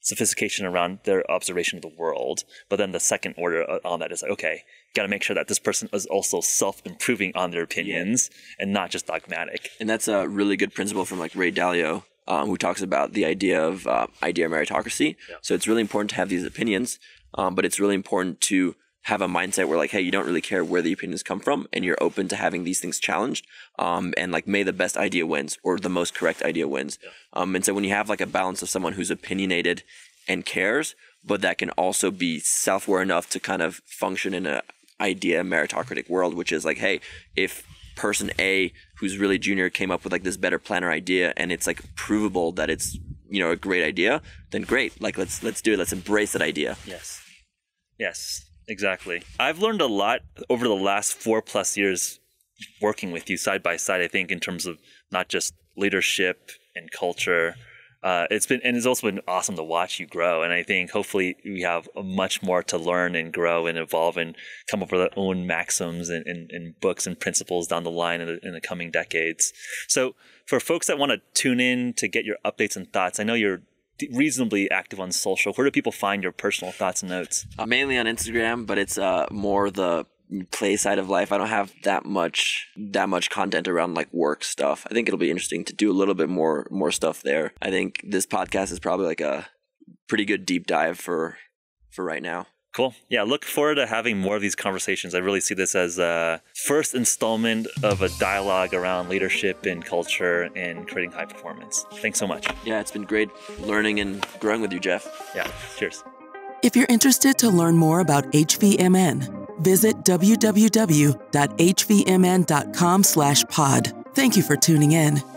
sophistication around their observation of the world. But then the second order on that is like, okay, got to make sure that this person is also self-improving on their opinions yeah. and not just dogmatic. And that's a really good principle from like Ray Dalio, um, who talks about the idea of uh, idea meritocracy. Yeah. So it's really important to have these opinions, um, but it's really important to have a mindset where like, hey, you don't really care where the opinions come from and you're open to having these things challenged. Um, and like, may the best idea wins or the most correct idea wins. Yeah. Um, and so when you have like a balance of someone who's opinionated and cares, but that can also be self-aware enough to kind of function in a idea meritocratic world, which is like, hey, if person A who's really junior came up with like this better plan or idea and it's like provable that it's, you know, a great idea, then great. Like, let's, let's do it. Let's embrace that idea. Yes. Yes. Exactly. I've learned a lot over the last four plus years working with you side by side, I think, in terms of not just leadership and culture. Uh, it's been, and it's also been awesome to watch you grow. And I think hopefully we have much more to learn and grow and evolve and come up with our own maxims and, and, and books and principles down the line in the, in the coming decades. So for folks that want to tune in to get your updates and thoughts, I know you're reasonably active on social. Where do people find your personal thoughts and notes? Uh, mainly on Instagram, but it's uh, more the play side of life. I don't have that much that much content around like work stuff. I think it'll be interesting to do a little bit more more stuff there. I think this podcast is probably like a pretty good deep dive for for right now. Cool. Yeah, look forward to having more of these conversations. I really see this as a first installment of a dialogue around leadership and culture and creating high performance. Thanks so much. Yeah, it's been great learning and growing with you, Jeff. Yeah, cheers. If you're interested to learn more about H V M N, visit w w w dot h v m n dot com slash pod. Thank you for tuning in.